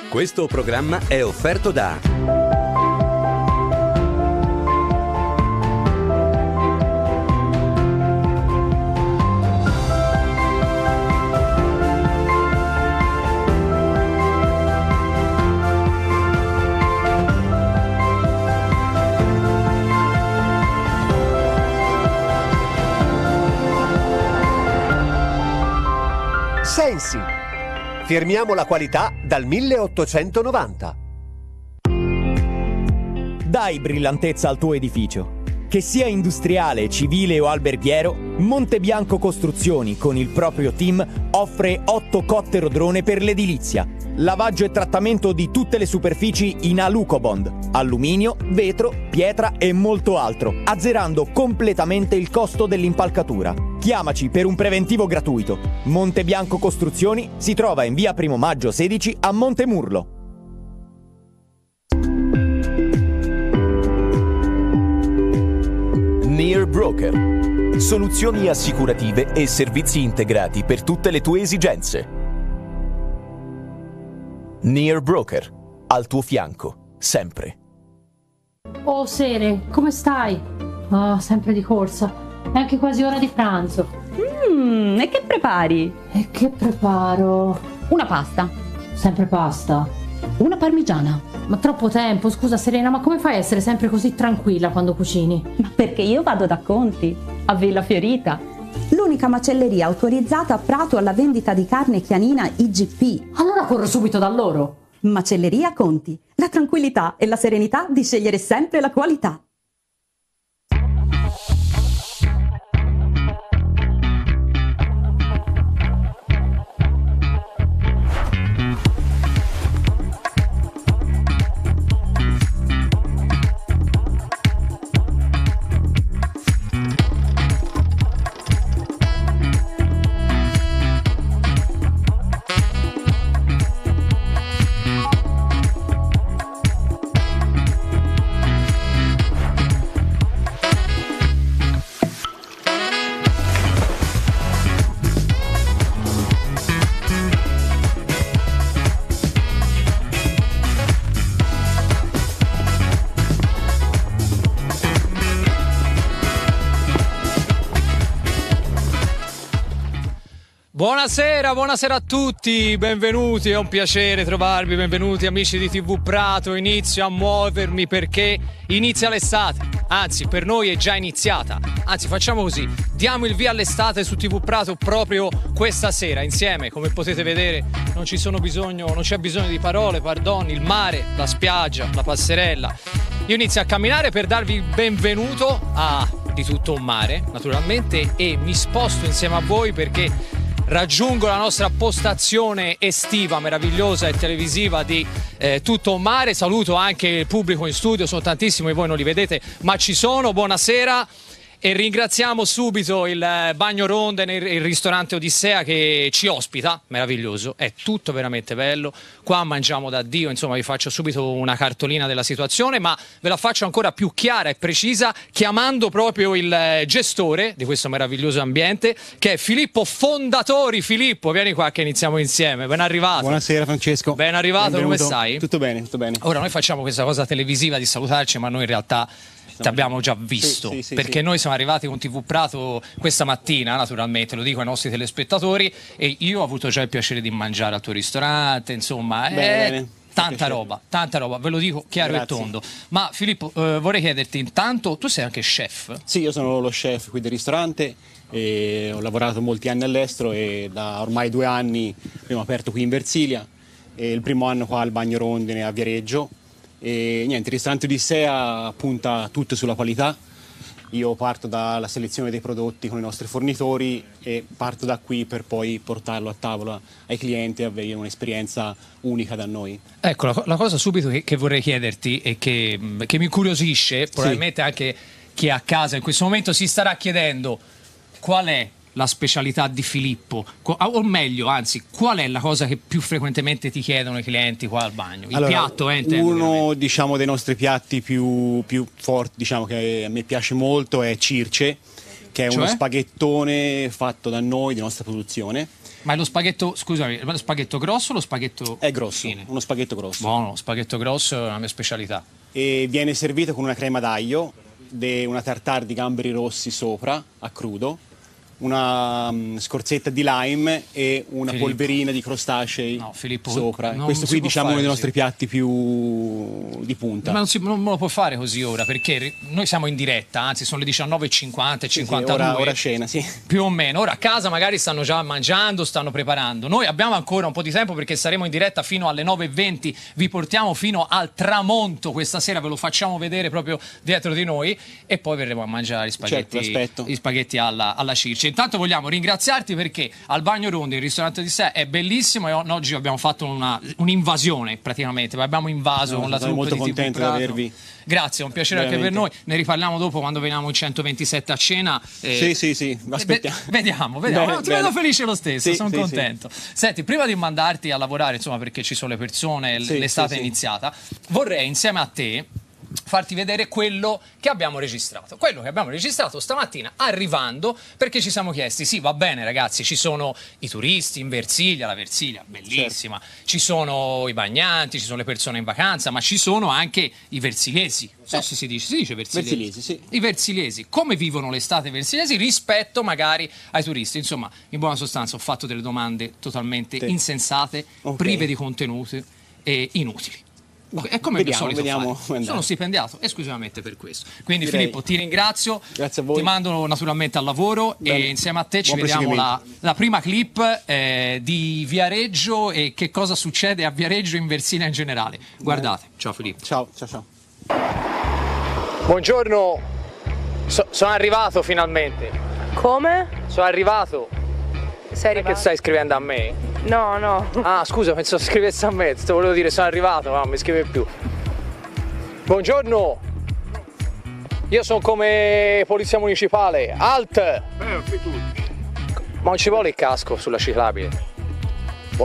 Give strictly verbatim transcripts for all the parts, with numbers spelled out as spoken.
Questo programma è offerto da Sensi. Firmiamo la qualità dal milleottocentonovanta. Dai brillantezza al tuo edificio. Che sia industriale, civile o alberghiero, Montebianco Costruzioni con il proprio team offre otto cotte Rodrone per l'edilizia. Lavaggio e trattamento di tutte le superfici in Alucobond, alluminio, vetro, pietra e molto altro, azzerando completamente il costo dell'impalcatura. Chiamaci per un preventivo gratuito. Montebianco Costruzioni si trova in via Primo Maggio sedici a Montemurlo. Near Broker. Soluzioni assicurative e servizi integrati per tutte le tue esigenze. Near Broker, al tuo fianco, sempre. Oh Sere, come stai? Ah, oh, sempre di corsa. È anche quasi ora di pranzo. Mmm, e che prepari? E che preparo? Una pasta. Sempre pasta? Una parmigiana. Ma troppo tempo, scusa Serena, ma come fai a essere sempre così tranquilla quando cucini? Ma perché io vado da Conti, a Villa Fiorita. L'unica macelleria autorizzata a Prato alla vendita di carne chianina I G P. Allora corro subito da loro. Macelleria Conti. La tranquillità e la serenità di scegliere sempre la qualità. Buonasera, buonasera a tutti, benvenuti, è un piacere trovarvi, benvenuti amici di T V Prato. Inizio a muovermi perché inizia l'estate, anzi per noi è già iniziata, anzi facciamo così, diamo il via all'estate su T V Prato proprio questa sera insieme. Come potete vedere non ci sono bisogno, non c'è bisogno di parole, pardon, il mare, la spiaggia, la passerella. Io inizio a camminare per darvi il benvenuto a Di tutto un mare, naturalmente, e mi sposto insieme a voi perché raggiungo la nostra postazione estiva meravigliosa e televisiva di eh, Tutto un Mare. Saluto anche il pubblico in studio, sono tantissimi, voi non li vedete ma ci sono, buonasera. E ringraziamo subito il Bagno Ronden, il ristorante Odissea che ci ospita, meraviglioso, è tutto veramente bello, qua mangiamo da Dio, insomma vi faccio subito una cartolina della situazione, ma ve la faccio ancora più chiara e precisa chiamando proprio il gestore di questo meraviglioso ambiente, che è Filippo Fondatori. Filippo, vieni qua che iniziamo insieme, ben arrivato. Buonasera Francesco. Ben arrivato, benvenuto. Come stai? Tutto bene, tutto bene. Ora noi facciamo questa cosa televisiva di salutarci, ma noi in realtà ti abbiamo già visto, sì, sì, sì, perché sì. Noi siamo arrivati con T V Prato questa mattina, naturalmente, lo dico ai nostri telespettatori, e io ho avuto già il piacere di mangiare al tuo ristorante, insomma, bene, è bene. Tanta roba, tanta roba, ve lo dico chiaro Grazie. E tondo. Ma Filippo, eh, vorrei chiederti intanto, tu sei anche chef? Sì, io sono lo chef qui del ristorante, e ho lavorato molti anni all'estero e da ormai due anni abbiamo aperto qui in Versilia, e il primo anno qua al Bagno Rondine a Viareggio. E niente, il ristorante Odissea punta tutto sulla qualità. Io parto dalla selezione dei prodotti con i nostri fornitori e parto da qui per poi portarlo a tavola ai clienti e avere un'esperienza unica da noi. Ecco, la, la cosa subito che, che vorrei chiederti e che, che mi incuriosisce, probabilmente sì. Anche chi a casa in questo momento si starà chiedendo qual è la specialità di Filippo, o meglio, anzi, qual è la cosa che più frequentemente ti chiedono i clienti qua al bagno? Il allora, piatto, eh, intendo, uno ovviamente. Diciamo dei nostri piatti più, più forti, diciamo che a me piace molto, è Circe, che è cioè? uno spaghettone fatto da noi, di nostra produzione, Ma è lo spaghetto, scusami, è lo spaghetto grosso o lo spaghetto... È grosso, fine? uno spaghetto grosso. Buono, lo spaghetto grosso è una mia specialità. E viene servito con una crema d'aglio, de una tartare di gamberi rossi sopra, a crudo, una um, scorzetta di lime e una Filippo. polverina di crostacei No, Filippo, sopra. non Questo si qui può diciamo fare uno dei così. nostri piatti più di punta. Ma non, si, non me lo può fare così ora, perché ri- noi siamo in diretta, anzi sono le diciannove e cinquanta e Sì, sì, cinquantadue. ora, ora cena, sì. Più o meno. Ora a casa magari stanno già mangiando, stanno preparando. Noi abbiamo ancora un po' di tempo perché saremo in diretta fino alle nove e venti. Vi portiamo fino al tramonto questa sera, ve lo facciamo vedere proprio dietro di noi e poi verremo a mangiare gli spaghetti, Certo, aspetto. gli spaghetti alla, alla Circe. Intanto vogliamo ringraziarti perché al Bagno Rondi, il ristorante di sé, è bellissimo e oggi abbiamo fatto una, un'invasione praticamente. Abbiamo invaso No, con la sono troupe molto di T V contento di Prato. avervi. Grazie, è un piacere anche per Veramente. noi. Ne riparliamo dopo quando veniamo in centoventisette a cena. eh, Sì, sì, sì, aspettiamo. Ve- Vediamo, vediamo. Bene, No, ti bene. vedo felice lo stesso, Sì, sono sì, contento. Senti, prima di mandarti a lavorare, insomma, perché ci sono le persone, l- Sì, l'estate sì, è sì. iniziata, vorrei insieme a te farti vedere quello che abbiamo registrato. Quello che abbiamo registrato stamattina arrivando, perché ci siamo chiesti, sì, va bene ragazzi, ci sono i turisti in Versilia, la Versilia, bellissima, Certo. ci sono i bagnanti, ci sono le persone in vacanza, ma ci sono anche i versiliesi. Non so Eh. se si dice, si dice versiliesi. Versiliesi, sì. I versiliesi, come vivono l'estate versiliesi rispetto magari ai turisti. Insomma, in buona sostanza ho fatto delle domande totalmente Sì. insensate, Ok. prive di contenuti e inutili. È come Vediamo, al solito vediamo fare. come andrà. Sono stipendiato esclusivamente per questo. Quindi Direi. Filippo, ti ringrazio, Grazie a voi. ti mando naturalmente al lavoro Bene. e insieme a te ci Buon vediamo la, proseguimento. la prima clip eh, di Viareggio e che cosa succede a Viareggio in Versilia in generale. Guardate, ciao Filippo. Ciao, ciao, ciao. Buongiorno, So- sono arrivato finalmente. Come? Sono arrivato. Sei arrivato? stai scrivendo a me? No, no. Ah, scusa, penso scrivesse a me. Ti volevo dire, sono arrivato, ma non mi scrive più. Buongiorno. Io sono come polizia municipale. Alt! Ma non ci vuole il casco sulla ciclabile. Boh.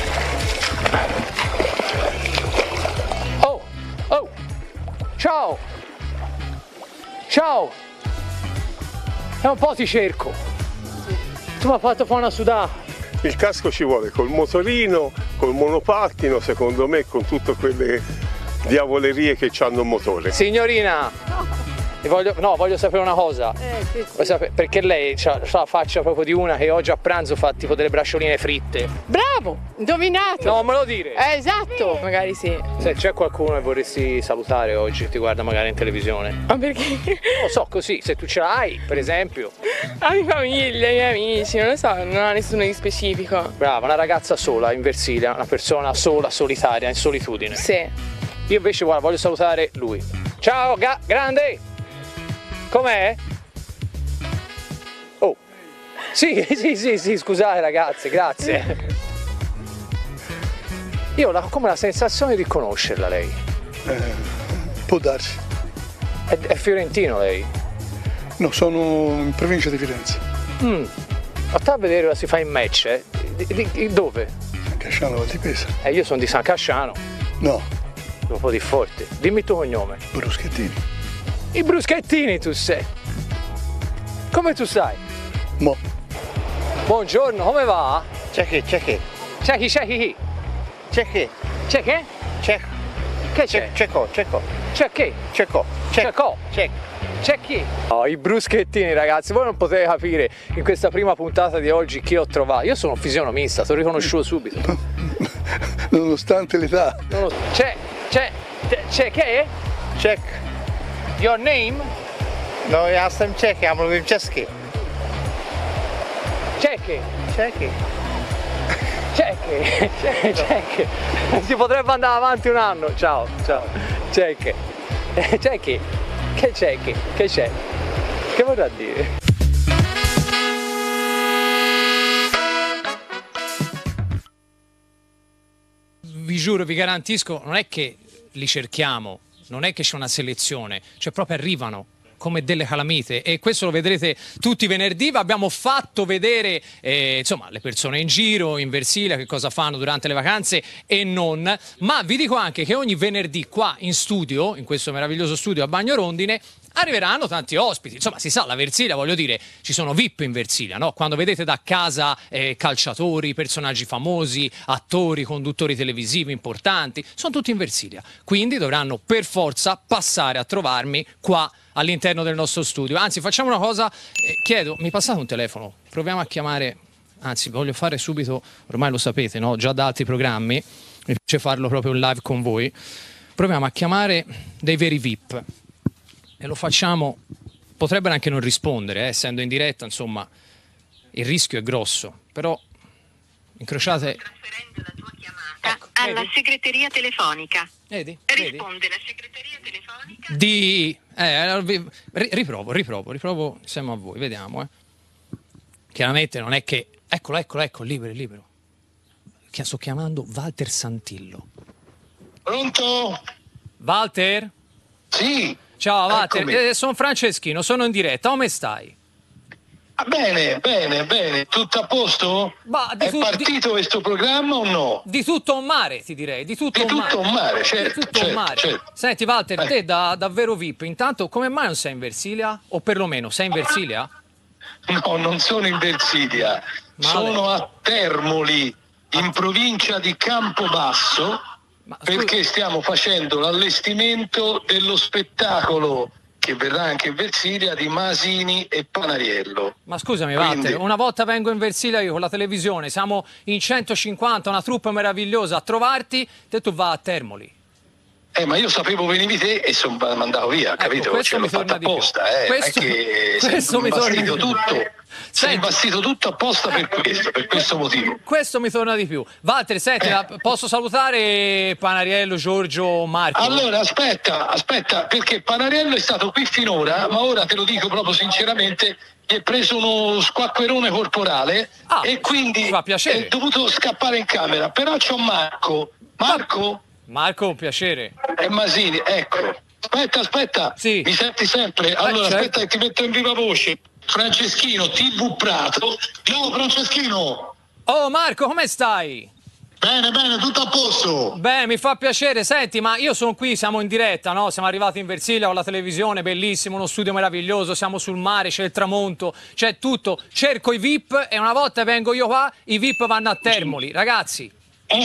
Oh! Oh! Ciao! Ciao! E un po' ti cerco. Tu mi hai fatto fare una sudata. Il casco ci vuole col motorino, col monopattino, secondo me, con tutte quelle diavolerie che hanno un motore. Signorina, voglio, no, voglio sapere una cosa. Eh, sì, sì. Voglio sapere- perché lei ha la faccia proprio di una che oggi a pranzo fa tipo delle bracioline fritte. Bravo! Indovinato! No, non me lo dire. Eh, esatto! Magari sì. Se c'è qualcuno che vorresti salutare oggi, ti guarda magari in televisione. Ma perché? Non lo so, così, se tu ce l'hai, per esempio. La mia famiglia, i miei amici, non lo so, non ha nessuno di specifico. Brava, una ragazza sola in Versilia, una persona sola, solitaria, in solitudine. Sì. Io invece, guarda, voglio salutare lui. Ciao, ga- grande! Com'è? Oh. Sì, sì, sì, sì, scusate ragazzi, grazie. Io ho la- come la sensazione di conoscerla lei. Può darsi. È, è fiorentino lei? No, sono in provincia di Firenze. Mm. Sta a vedere ora si fa in match, eh? Di, di- di- dove? San Casciano Val di Pesa. Eh, io sono di San Casciano, No, un po' di forte. Dimmi il tuo cognome. Bruschettini. I bruschettini tu sei. Come tu stai? Mo. Buongiorno, come va? C'è che, c'è che, C'è chi, c'è chi? c'è che, C'è che? c'è, Che c'è? c'è co, c'è co, C'è che? c'è co, C'è co? c'è. C'è chi? Oh, i bruschettini ragazzi, voi non potete capire in questa prima puntata di oggi chi ho trovato. Io sono un fisionomista, ti ho riconosciuto subito. Nonostante l'età. Non lo so. C'è, c'è, c'è che? Check. Your name? No, ja jsem Čech, já mluvím česky. C'è che? C'è che. C'è che? C'è che? Si potrebbe andare avanti un anno. Ciao, ciao. C'è che? C'è che? Che c'è che? Che c'è? Che vorrà dire? Vi giuro, vi garantisco, non è che li cerchiamo, non è che c'è una selezione, cioè proprio arrivano come delle calamite e questo lo vedrete tutti i venerdì. Vi abbiamo fatto vedere eh, insomma le persone in giro, in Versilia, che cosa fanno durante le vacanze e non, ma vi dico anche che ogni venerdì qua in studio, in questo meraviglioso studio a Bagno Rondine, arriveranno tanti ospiti. Insomma, si sa, la Versilia, voglio dire, ci sono V I P in Versilia, no? Quando vedete da casa eh, calciatori, personaggi famosi, attori, conduttori televisivi importanti, sono tutti in Versilia. Quindi dovranno per forza passare a trovarmi qua all'interno del nostro studio. Anzi, facciamo una cosa, eh, chiedo, mi passate un telefono? Proviamo a chiamare, anzi, voglio fare subito, ormai lo sapete, no? Già da altri programmi, mi piace farlo proprio in live con voi. Proviamo a chiamare dei veri V I P. E lo facciamo, potrebbero anche non rispondere, eh, essendo in diretta, insomma, il rischio è grosso, però incrociate... Ecco, alla vedi? Segreteria telefonica. Vedi? Risponde la segreteria telefonica di... Eh, riprovo, riprovo, riprovo insieme a voi, vediamo, eh. Chiaramente non è che... Eccolo, eccolo, eccolo, libero, libero. Che sto chiamando Walter Santillo. Pronto? Walter? Sì. Ciao Walter, eh, sono Franceschino, sono in diretta, come stai? Ah, bene, bene, bene, tutto a posto? Bah, È tu, partito di, questo programma o no? Di tutto un mare, ti direi, di tutto, di un, tutto mare. un mare. Certo, di tutto certo, un mare. Certo. Senti Walter, eh. te da davvero V I P, intanto come mai non sei in Versilia? O perlomeno, sei in Versilia? No, non sono in Versilia, Male. sono a Termoli, in provincia di Campobasso, Ma, perché stiamo facendo l'allestimento dello spettacolo che verrà anche in Versilia di Masini e Panariello. Ma scusami Quindi... Walter, una volta vengo in Versilia io con la televisione, siamo in centocinquanta, una troupe meravigliosa a trovarti, te tu vai a Termoli. Eh, ma io sapevo venivi te e sono mandato via, ecco, capito? Questo Ce l'ho fatta apposta, eh. Questo, che questo mi torna di tutto. Sei imbastito tutto apposta per questo, per questo motivo. Questo mi torna di più. Walter, senti, eh. posso salutare Panariello, Giorgio, Marco? Allora, aspetta, aspetta, perché Panariello è stato qui finora, ma ora te lo dico proprio sinceramente, gli è preso uno squacquerone corporale ah, e quindi fa piacere. è dovuto scappare in camera. Però c'ho Marco. Marco? Marco, un piacere. E Masini, ecco. Aspetta, aspetta, sì. Mi senti sempre? Allora, eh, aspetta certo. che ti metto in viva voce. Franceschino, tivù Prato. Ciao Franceschino. Oh Marco, come stai? Bene, bene, tutto a posto. Beh, mi fa piacere. Senti, ma io sono qui, siamo in diretta, no? Siamo arrivati in Versilia con la televisione, bellissimo, uno studio meraviglioso, siamo sul mare, c'è il tramonto, c'è tutto. Cerco i V I P e una volta vengo io qua, i V I P vanno a Termoli. Ragazzi. Eh,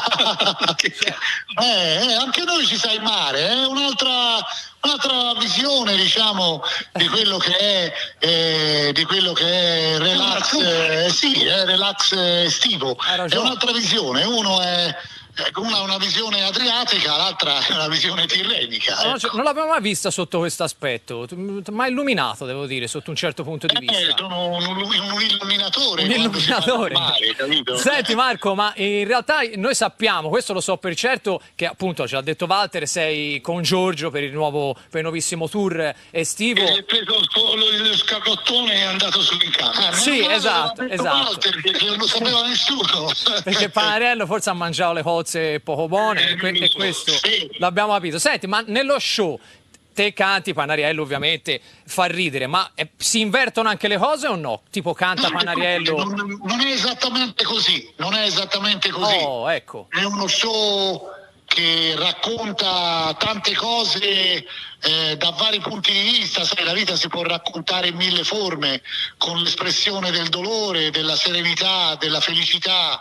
eh, anche noi ci sa il mare, è un'altra, un'altra visione, diciamo, di quello che è eh, di quello che è relax, eh, sì, è relax estivo. È un'altra visione, uno è una, una visione adriatica, l'altra è una visione tirrenica. No, ecco. Non l'avevo mai vista sotto questo aspetto, mai illuminato, devo dire, sotto un certo punto di Eh, vista. sono un, un illuminatore. Un illuminatore. Mare, capito? Senti Marco, ma in realtà noi sappiamo, questo lo so per certo, che appunto ci ha detto Walter, sei con Giorgio per il nuovo, per il nuovissimo tour estivo. E preso il scagottone e è andato su in camera. Sì, esatto, esatto. Walter, perché non lo sapeva nessuno. Perché Panariello forse ha mangiato le cozze poco buone, e, que- e questo sì. L'abbiamo capito. Senti, ma nello show te canti, Panariello ovviamente fa ridere, ma eh, si invertono anche le cose o no? Tipo canta no, Panariello? Non, non è esattamente così, non è esattamente così. Oh, ecco. È uno show che racconta tante cose eh, da vari punti di vista, sai, la vita si può raccontare in mille forme, con l'espressione del dolore, della serenità, della felicità,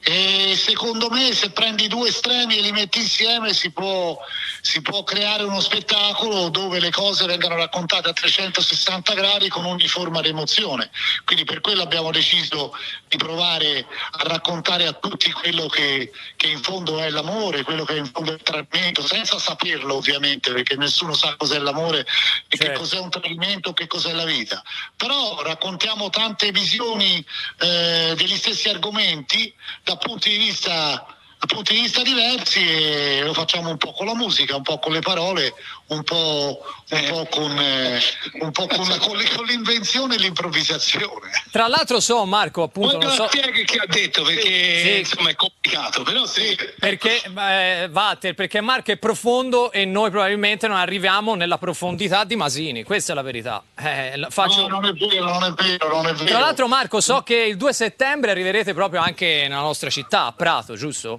e secondo me se prendi due estremi e li metti insieme si può, si può creare uno spettacolo dove le cose vengano raccontate a trecentosessanta gradi con ogni forma di emozione. Quindi per quello abbiamo deciso di provare a raccontare a tutti quello che, che in fondo è l'amore, quello che in fondo è il tradimento, senza saperlo ovviamente, perché nessuno sa cos'è l'amore e certo. Che cos'è un tradimento, che cos'è la vita. Però raccontiamo tante visioni eh, degli stessi argomenti da punti di vista da punti di vista diversi, e lo facciamo un po' con la musica, un po' con le parole, un po', un eh. po' con eh, un po' con, la, con, le, con l'invenzione e l'improvvisazione. Tra l'altro so Marco, appunto, non so che, che ha detto, perché sì. Insomma è complicato, però sì. Perché eh, Walter, perché Marco è profondo e noi probabilmente non arriviamo nella profondità di Masini, questa è la verità. Eh, faccio... No, non è vero, non è vero, non è vero. Tra l'altro Marco, so che il due settembre arriverete proprio anche nella nostra città, a Prato, giusto?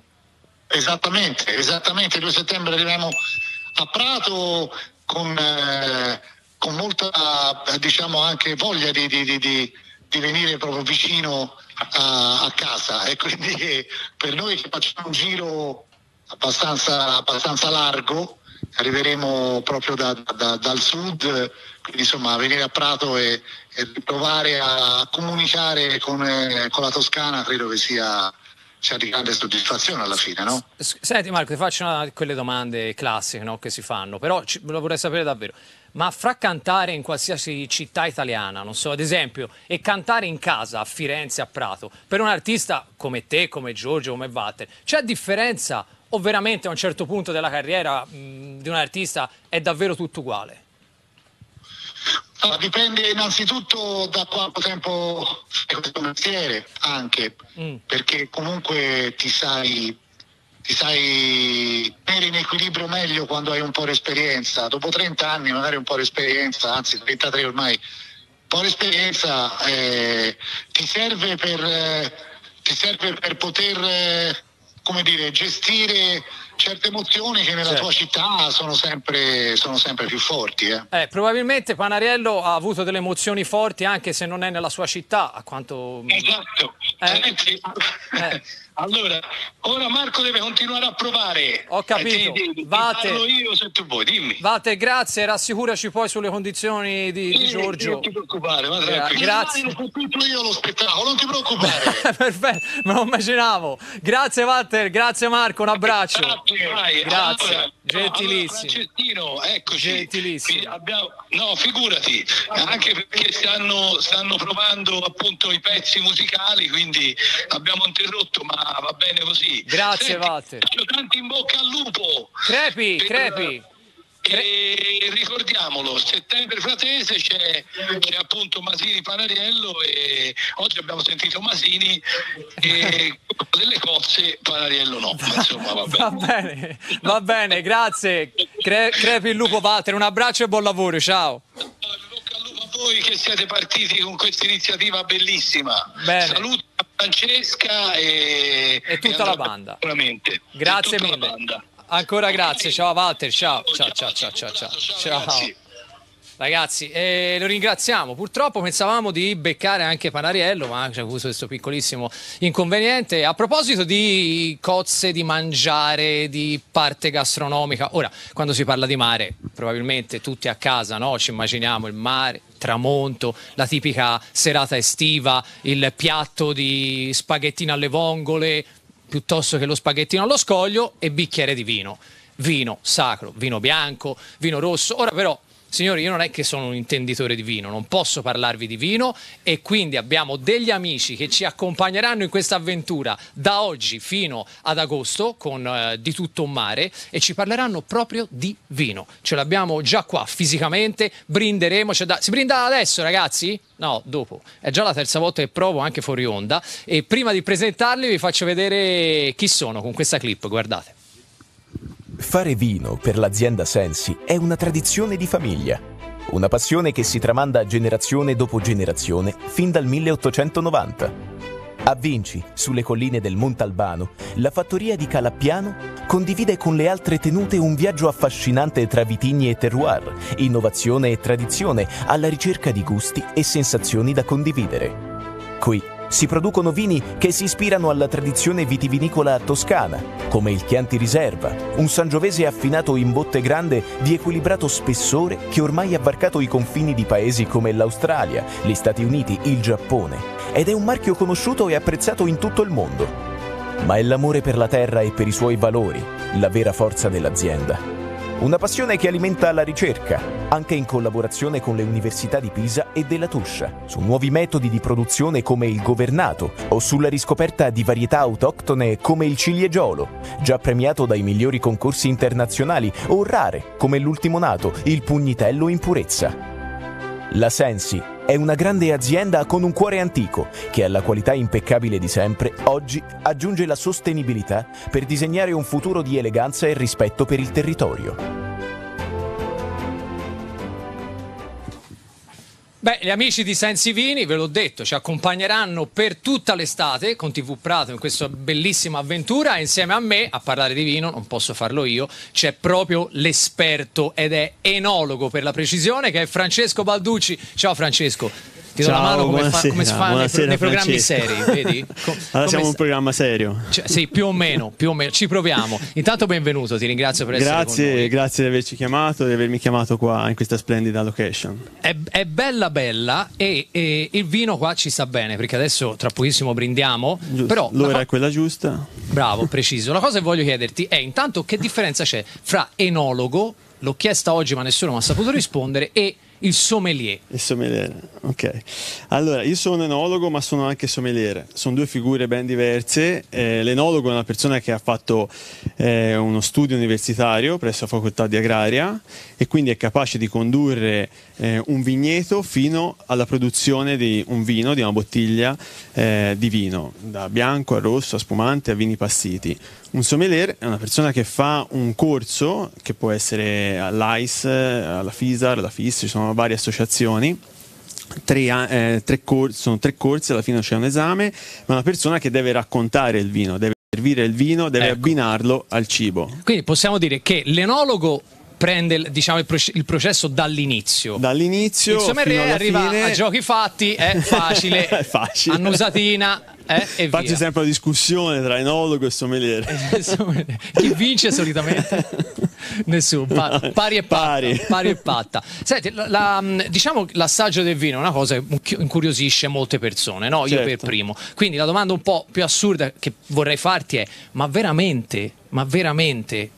Esattamente, esattamente, il due settembre arriviamo a Prato con, eh, con molta, diciamo, anche voglia di, di, di, di, di venire proprio vicino a, a casa, e quindi per noi che facciamo un giro abbastanza, abbastanza largo, arriveremo proprio da, da, dal sud, quindi insomma venire a Prato e, e provare a comunicare con, eh, con la Toscana credo che sia, sia di grande soddisfazione alla fine, no? Senti Marco, ti faccio una di quelle domande classiche, no, che si fanno, però ci, lo vorrei sapere davvero. Ma fra cantare in qualsiasi città italiana, non so, ad esempio, e cantare in casa a Firenze, a Prato, per un artista come te, come Giorgio, come Walter, c'è differenza o veramente a un certo punto della carriera mh, di un artista è davvero tutto uguale? Allora, dipende innanzitutto da quanto tempo fai questo mestiere, anche, mm. perché comunque ti sai... ti sai tenere in equilibrio meglio quando hai un po' di esperienza. Dopo trenta anni magari un po' di esperienza, anzi trentatré ormai, un po' di esperienza eh, ti serve per eh, ti serve per poter eh, come dire, gestire certe emozioni che nella certo. tua città sono sempre, sono sempre più forti. Eh. Eh, probabilmente Panariello ha avuto delle emozioni forti anche se non è nella sua città, a quanto... Esatto. Eh? Eh. Allora, ora Marco deve continuare a provare. Ho capito. Eh, ti, Vate, parlo io se tu vuoi, dimmi. Vate, grazie, rassicuraci poi sulle condizioni di, di Giorgio. Non ti preoccupare, ma eh, grazie. Io ho io lo spettacolo, non ti preoccupare. Perfetto, me lo immaginavo. Grazie Walter, grazie Marco, un abbraccio. Grazie, vai. Grazie. Allora, gentilissimo. Allora, Francescino, eccoci. Gentilissimo. Abbiamo... No, figurati, anche perché stanno, stanno provando appunto i pezzi musicali, quindi abbiamo interrotto, ma va bene così. Grazie. Senti, Walter. faccio tanti in bocca al lupo. Crepi, per... crepi. E ricordiamolo, settembre fratese c'è, c'è appunto Masini Panariello e oggi abbiamo sentito Masini e delle cozze Panariello no, ma insomma va bene. Va bene, va bene, grazie. Cre- crepi il lupo Walter, un abbraccio e buon lavoro, ciao. Bocca al lupo a voi che siete partiti con questa iniziativa bellissima. Bene. Saluto a Francesca e, e tutta e la banda. Sicuramente. Grazie mille. Ancora grazie, ciao Walter, ciao, ciao, ciao, ciao, ciao, ciao, ciao. Ragazzi, eh, lo ringraziamo. Purtroppo pensavamo di beccare anche Panariello, ma c'è avuto questo piccolissimo inconveniente. A proposito di cozze, di mangiare, di parte gastronomica, ora, quando si parla di mare, probabilmente tutti a casa, no? Ci immaginiamo il mare, tramonto, la tipica serata estiva, il piatto di spaghettino alle vongole, piuttosto che lo spaghettino allo scoglio e bicchiere di vino. Vino sacro, vino bianco, vino rosso. Ora però, signori, io non è che sono un intenditore di vino, non posso parlarvi di vino e quindi abbiamo degli amici che ci accompagneranno in questa avventura da oggi fino ad agosto con eh, Di tutto un mare e ci parleranno proprio di vino. Ce l'abbiamo già qua fisicamente, brinderemo. Cioè da... Si brinda adesso, ragazzi? No, dopo. È già la terza volta che provo anche fuori onda e prima di presentarli vi faccio vedere chi sono con questa clip, guardate. Fare vino per l'azienda Sensi è una tradizione di famiglia, una passione che si tramanda generazione dopo generazione fin dal milleottocentonovanta. A Vinci, sulle colline del Montalbano, la fattoria di Calappiano condivide con le altre tenute un viaggio affascinante tra vitigni e terroir, innovazione e tradizione, alla ricerca di gusti e sensazioni da condividere. Qui si producono vini che si ispirano alla tradizione vitivinicola toscana, come il Chianti Riserva, un sangiovese affinato in botte grande di equilibrato spessore che ormai ha varcato i confini di paesi come l'Australia, gli Stati Uniti, il Giappone, ed è un marchio conosciuto e apprezzato in tutto il mondo. Ma è l'amore per la terra e per i suoi valori la vera forza dell'azienda. Una passione che alimenta la ricerca, anche in collaborazione con le università di Pisa e della Tuscia, su nuovi metodi di produzione come il governato o sulla riscoperta di varietà autoctone come il ciliegiolo, già premiato dai migliori concorsi internazionali, o rare come l'ultimo nato, il pugnitello in purezza. La Sensi è una grande azienda con un cuore antico che alla qualità impeccabile di sempre oggi aggiunge la sostenibilità per disegnare un futuro di eleganza e rispetto per il territorio. Beh, gli amici di Sensi Vini, ve l'ho detto, ci accompagneranno per tutta l'estate con tivù Prato in questa bellissima avventura. Insieme a me, a parlare di vino, non posso farlo io, c'è proprio l'esperto ed è enologo per la precisione, che è Francesco Balducci. Ciao Francesco. Ti do Ciao, la mano come, fa, buonasera, come si fa nei, pro, nei programmi Francesco. seri, vedi? Com, allora siamo sta? un programma serio. Cioè, sì, più o meno, più o meno, ci proviamo. Intanto benvenuto, ti ringrazio per essere grazie, con noi. Grazie di averci chiamato e di avermi chiamato qua in questa splendida location. È, è bella bella e, e il vino qua ci sta bene, perché adesso tra pochissimo brindiamo. Giusto, però l'ora co- è quella giusta. Bravo, preciso. La cosa che voglio chiederti è intanto che differenza c'è fra enologo, l'ho chiesta oggi ma nessuno mi ha saputo rispondere, e il sommelier. Il sommelier, ok. Allora, io sono enologo ma sono anche sommelier. Sono due figure ben diverse. Eh, l'enologo è una persona che ha fatto eh, uno studio universitario presso la facoltà di agraria e quindi è capace di condurre eh, un vigneto fino alla produzione di un vino, di una bottiglia eh, di vino, da bianco a rosso, a spumante, a vini passiti. Un sommelier è una persona che fa un corso, che può essere all'A I S, alla FISAR, alla F I S, ci sono varie associazioni, tre, eh, tre corsi, sono tre corsi, alla fine c'è un esame, ma una persona che deve raccontare il vino, deve servire il vino, deve ecco. abbinarlo al cibo. Quindi possiamo dire che l'enologo prende, diciamo, il, proce- il processo dall'inizio. Dall'inizio il sommelier arriva fine... a giochi fatti, è facile, è facile. annusatina. Eh, e Faccio via. sempre una discussione tra enologo e sommelier. Chi vince solitamente? Nessuno, pa- pari e patta. Pari. Pari e patta. Senti, la, la, diciamo l'assaggio del vino è una cosa che incuriosisce molte persone, no? Io certo. per primo. Quindi la domanda un po' più assurda che vorrei farti è: ma veramente, ma veramente,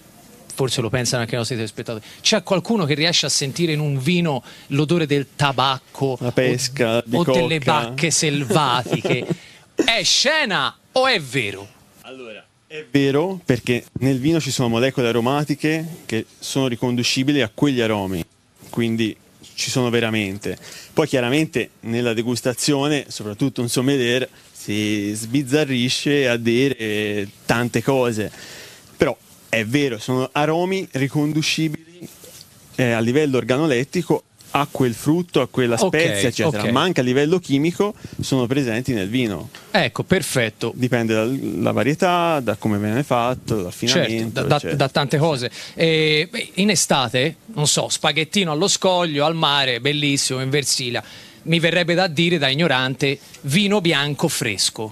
forse lo pensano anche i nostri telespettatori, c'è qualcuno che riesce a sentire in un vino l'odore del tabacco, la pesca, o, o delle bacche selvatiche? È scena o è vero? Allora, è vero, perché nel vino ci sono molecole aromatiche che sono riconducibili a quegli aromi, quindi ci sono veramente. Poi chiaramente nella degustazione, soprattutto un sommelier si sbizzarrisce a dire tante cose, però è vero, sono aromi riconducibili eh, a livello organolettico a quel frutto, a quella spezia, okay, eccetera, okay. ma anche a livello chimico sono presenti nel vino. Ecco, perfetto. Dipende dalla varietà, da come viene fatto, dall'affinamento, certo, da, da, da tante cose. E, beh, in estate, non so, spaghettino allo scoglio, al mare, bellissimo, in Versilia. Mi verrebbe da dire, da ignorante, vino bianco fresco.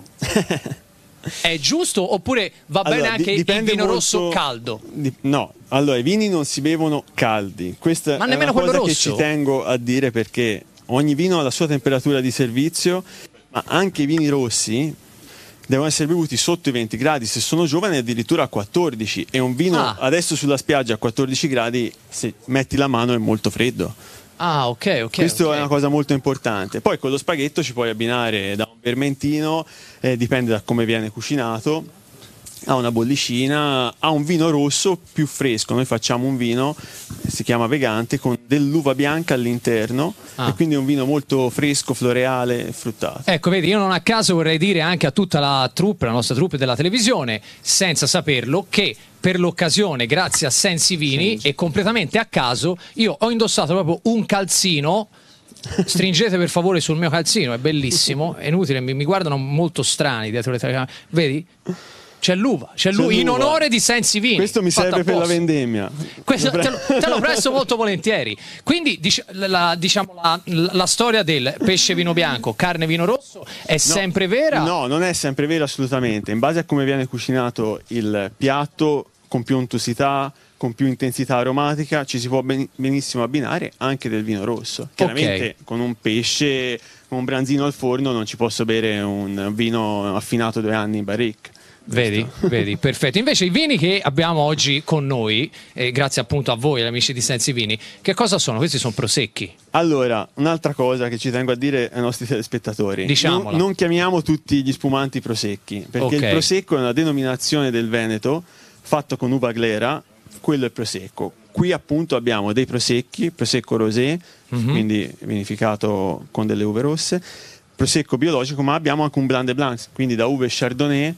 È giusto oppure va allora, bene anche di, il vino molto, rosso caldo? Di, no, allora i vini non si bevono caldi. Questa Ma è nemmeno una cosa quello che rosso? ci tengo a dire, perché ogni vino ha la sua temperatura di servizio, ma anche i vini rossi devono essere bevuti sotto i venti gradi, se sono giovani addirittura a quattordici, e un vino ah. adesso sulla spiaggia a quattordici gradi, se metti la mano è molto freddo. Ah, ok, ok. Questo okay. è una cosa molto importante. Poi con lo spaghetto ci puoi abbinare da un vermentino, eh, dipende da come viene cucinato, a una bollicina, a un vino rosso più fresco. Noi facciamo un vino, si chiama Vegante, con dell'uva bianca all'interno, ah. e quindi è un vino molto fresco, floreale, fruttato. Ecco, vedi, io non a caso vorrei dire anche a tutta la troupe, la nostra troupe della televisione, senza saperlo, che per l'occasione, grazie a Sensi Vini, sì. e completamente a caso, io ho indossato proprio un calzino. Stringete per favore sul mio calzino, è bellissimo, è inutile, mi, mi guardano molto strani dietro le telecamere, vedi? C'è l'uva, c'è, c'è l'uva, in onore di Sensi Vini. Questo mi serve per la vendemmia. Questo te lo, te lo presto molto volentieri. Quindi dic- la, diciamo la, la storia del pesce vino bianco, carne vino rosso è no, sempre vera? No, non è sempre vera assolutamente. In base a come viene cucinato il piatto, con più untuosità, con più intensità aromatica, ci si può ben, benissimo abbinare anche del vino rosso. Chiaramente okay. con un pesce, con un branzino al forno non ci posso bere un vino affinato due anni in barrique. Vedi, vedi, perfetto. Invece i vini che abbiamo oggi con noi, eh, grazie appunto a voi, amici di Sensi Vini, che cosa sono? Questi sono prosecchi. Allora, un'altra cosa che ci tengo a dire ai nostri telespettatori: Diciamola. Non, non chiamiamo tutti gli spumanti prosecchi, perché okay. il prosecco è una denominazione del Veneto fatto con uva glera, quello è il prosecco. Qui appunto abbiamo dei prosecchi, prosecco rosé, mm-hmm. quindi vinificato con delle uve rosse, prosecco biologico, ma abbiamo anche un blanc de blanc, quindi da uve chardonnay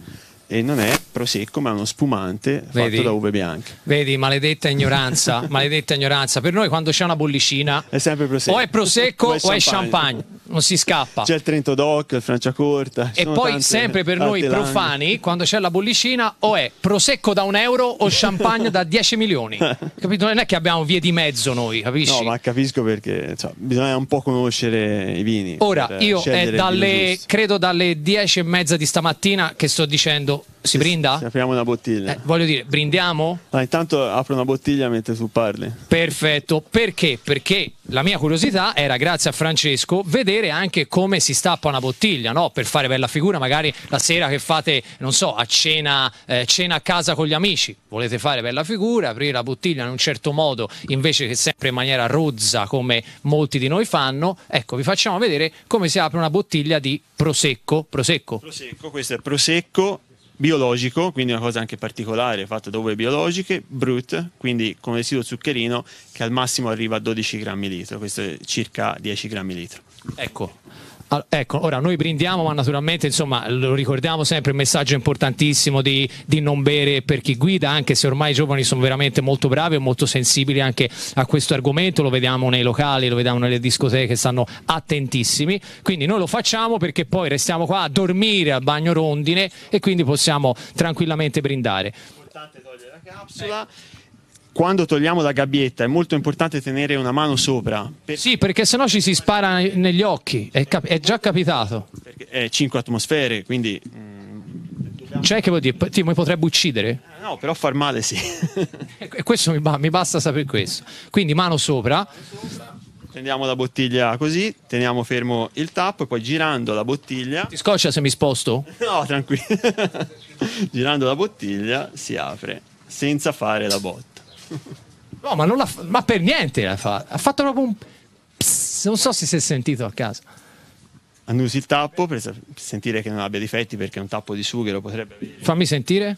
e non è prosecco ma è uno spumante Vedi? fatto da uve bianche. Vedi, maledetta ignoranza, maledetta ignoranza. Per noi quando c'è una bollicina è sempre prosecco. O è prosecco o è o è champagne. champagne, non si scappa. C'è il Trento Doc, il Franciacorta. E poi tante, sempre per noi tante profani, langue. quando c'è la bollicina o è prosecco da un euro o champagne da dieci milioni. Capito? Non è che abbiamo vie di mezzo noi, capisci? No, ma capisco perché cioè, bisogna un po' conoscere i vini. Ora, per io scegliere è il vino dalle, giusto. credo dalle dieci e mezza di stamattina che sto dicendo, si Sì, brinda? sì, apriamo una bottiglia. Eh, voglio dire, brindiamo? Ah, intanto apro una bottiglia mentre tu parli. Perfetto, perché? Perché la mia curiosità era, grazie a Francesco, vedere anche come si stappa una bottiglia, no? Per fare bella figura, magari la sera che fate, non so, a cena, eh, cena a casa con gli amici, volete fare bella figura, aprire la bottiglia in un certo modo, invece che sempre in maniera rozza come molti di noi fanno. Ecco, vi facciamo vedere come si apre una bottiglia di prosecco. Prosecco. Prosecco, questo è prosecco biologico, quindi una cosa anche particolare, fatta da uve biologiche, brut, quindi con residuo zuccherino che al massimo arriva a dodici grammi litro, questo è circa dieci grammi litro. Ecco. Ah, ecco, ora noi brindiamo, ma naturalmente insomma lo ricordiamo sempre, il messaggio importantissimo di, di non bere per chi guida, anche se ormai i giovani sono veramente molto bravi e molto sensibili anche a questo argomento, lo vediamo nei locali, lo vediamo nelle discoteche, stanno attentissimi, quindi noi lo facciamo perché poi restiamo qua a dormire al bagno rondine e quindi possiamo tranquillamente brindare. Importante togliere la capsula. Quando togliamo la gabbietta è molto importante tenere una mano sopra. Per... Sì, perché sennò ci si spara negli occhi, è, cap- è già capitato. Perché è cinque atmosfere, quindi... Mm, cioè che vuol dire? Ti mi potrebbe uccidere? Eh, no, però far male sì. E questo mi, ba- mi basta sapere questo. Quindi mano sopra. Prendiamo la bottiglia così, teniamo fermo il tappo e poi girando la bottiglia... Ti scoccia se mi sposto? No, tranquillo. Girando la bottiglia si apre senza fare la botta. No, ma, non l'ha fa- ma per niente l'ha fatto. Ha fatto proprio un pss, non so se si è sentito a casa. Annusi il tappo per sa- sentire che non abbia difetti, perché un tappo di sughero potrebbe avere. Fammi sentire.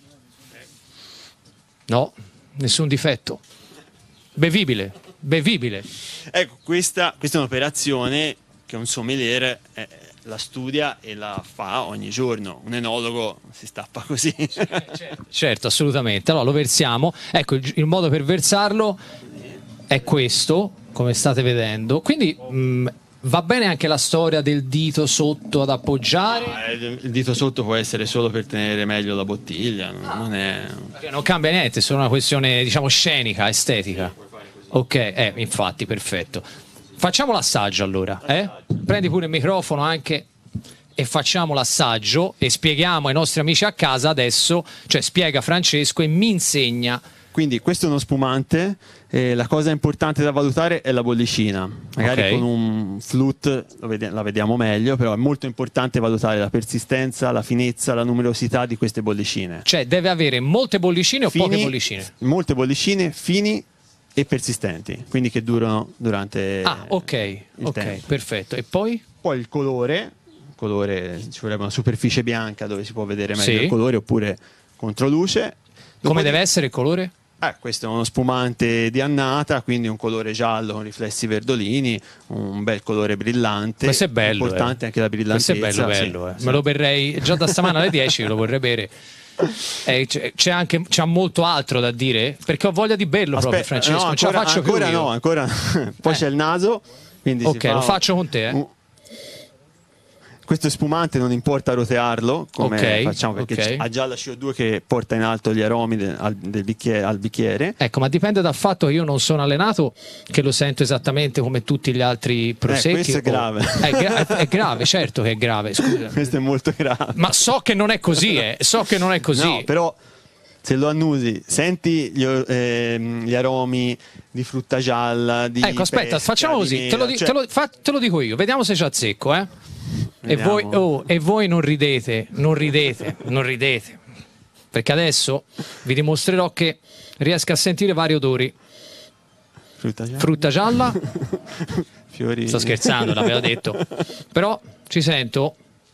No, nessun difetto. Bevibile, bevibile. Ecco, questa, questa è un'operazione che un sommelier eh, la studia e la fa ogni giorno. Un enologo si stappa così. Certo, certo, assolutamente. Allora lo versiamo. Ecco, il, il modo per versarlo è questo, come state vedendo. Quindi mh, va bene anche la storia del dito sotto ad appoggiare. Ah, il dito sotto può essere solo per tenere meglio la bottiglia, non, non è... Non cambia niente, è solo una questione, diciamo, scenica, estetica. Ok, eh, infatti, perfetto. Facciamo l'assaggio allora, eh? Prendi pure il microfono anche e facciamo l'assaggio e spieghiamo ai nostri amici a casa adesso, cioè spiega Francesco e mi insegna. Quindi questo è uno spumante, eh, la cosa importante da valutare è la bollicina, magari Ok. con un flute lo vede- la vediamo meglio, però è molto importante valutare la persistenza, la finezza, la numerosità di queste bollicine. Cioè deve avere molte bollicine o Fini- poche bollicine? Molte bollicine fini e persistenti, quindi che durano durante Ah, ok, il ok, tempo. perfetto. E poi? Poi il colore, colore, ci vorrebbe una superficie bianca dove si può vedere meglio Sì. il colore, oppure controluce. Come Dopodiché- deve essere il colore? Eh, questo è uno spumante di annata, quindi un colore giallo con riflessi verdolini, un bel colore brillante. Questo è bello. Importante eh. anche la brillantezza. Questo è bello, sì, bello. eh. sì. Me lo berrei già da stamane alle dieci, lo vorrei bere. Eh, c'è, c'è anche c'è molto altro da dire? Perché ho voglia di berlo proprio, Aspetta, Francesco. no, non ce la ancora, faccio ancora più io. no, ancora poi Eh. c'è il naso, quindi si Ok, fa lo un- faccio con te. Eh. un- Questo spumante non importa rotearlo come Ok, facciamo, perché ok. c- ha già la C O due che porta in alto gli aromi de- al, del bicchiere, al bicchiere. Ecco, ma dipende dal fatto che io non sono allenato, che lo sento esattamente come tutti gli altri prosecchi. questo è o- grave. È, gra- è grave, certo che è grave, scusa. Questo è molto grave. Ma so che non è così, eh. So che non è così. No, però se lo annusi, senti gli, o- ehm, gli aromi di frutta gialla, di Ecco, aspetta, pesca, facciamo di così. Te lo, mela, di- cioè- te lo- fa- te lo dico io, vediamo se c'è azzecco, eh. E Vediamo. voi, oh, e voi non ridete, non ridete, non ridete. Perché adesso vi dimostrerò che riesco a sentire vari odori. Frutta gialla. Frutta gialla. Fiori. Sto scherzando, l'avevo detto. Però ci sento.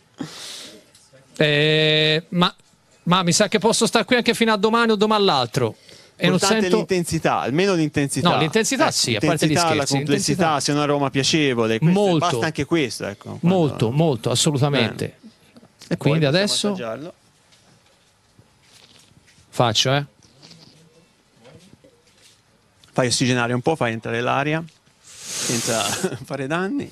Eh, ma, ma mi sa che posso stare qui anche fino a domani o domani l'altro. E non Importante sento... l'intensità, almeno l'intensità. No, l'intensità sì, a parte gli l'intensità, scherzi, la complessità, l'intensità. se è un aroma piacevole, questo- Molto. basta anche questo, ecco. quando- Molto, molto, assolutamente. E Quindi poi possiamo adesso assaggiarlo. faccio, eh. Fai ossigenare un po', fai entrare l'aria senza fare danni.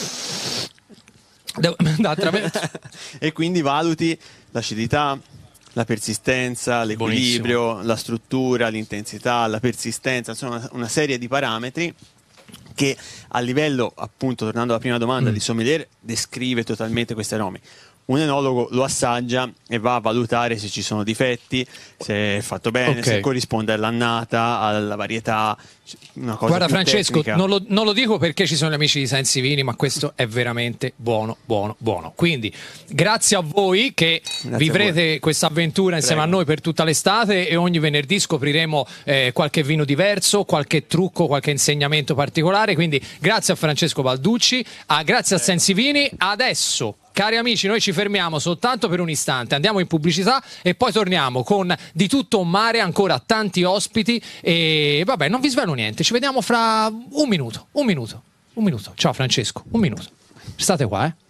Devo, attraverso. E quindi valuti l'acidità, la persistenza, l'equilibrio, Buonissimo. la struttura, l'intensità, la persistenza, insomma una, una serie di parametri che a livello, appunto, tornando alla prima domanda, mm. di sommelier, descrive totalmente questi aromi. Un enologo lo assaggia e va a valutare se ci sono difetti, se è fatto bene, okay. se corrisponde all'annata, alla varietà, una cosa Guarda più Francesco, non lo, non lo dico perché ci sono gli amici di Sensi Vini, ma questo è veramente buono, buono, buono. Quindi grazie a voi che grazie vivrete questa avventura insieme Prego. a noi per tutta l'estate, e ogni venerdì scopriremo eh, qualche vino diverso, qualche trucco, qualche insegnamento particolare. Quindi grazie a Francesco Balducci, a, grazie a Sensi Vini. Adesso, cari amici, noi ci fermiamo soltanto per un istante, andiamo in pubblicità e poi torniamo con Di tutto un mare, ancora tanti ospiti, e vabbè, non vi svelo niente, ci vediamo fra un minuto, un minuto, un minuto. Ciao Francesco, un minuto. State qua, eh.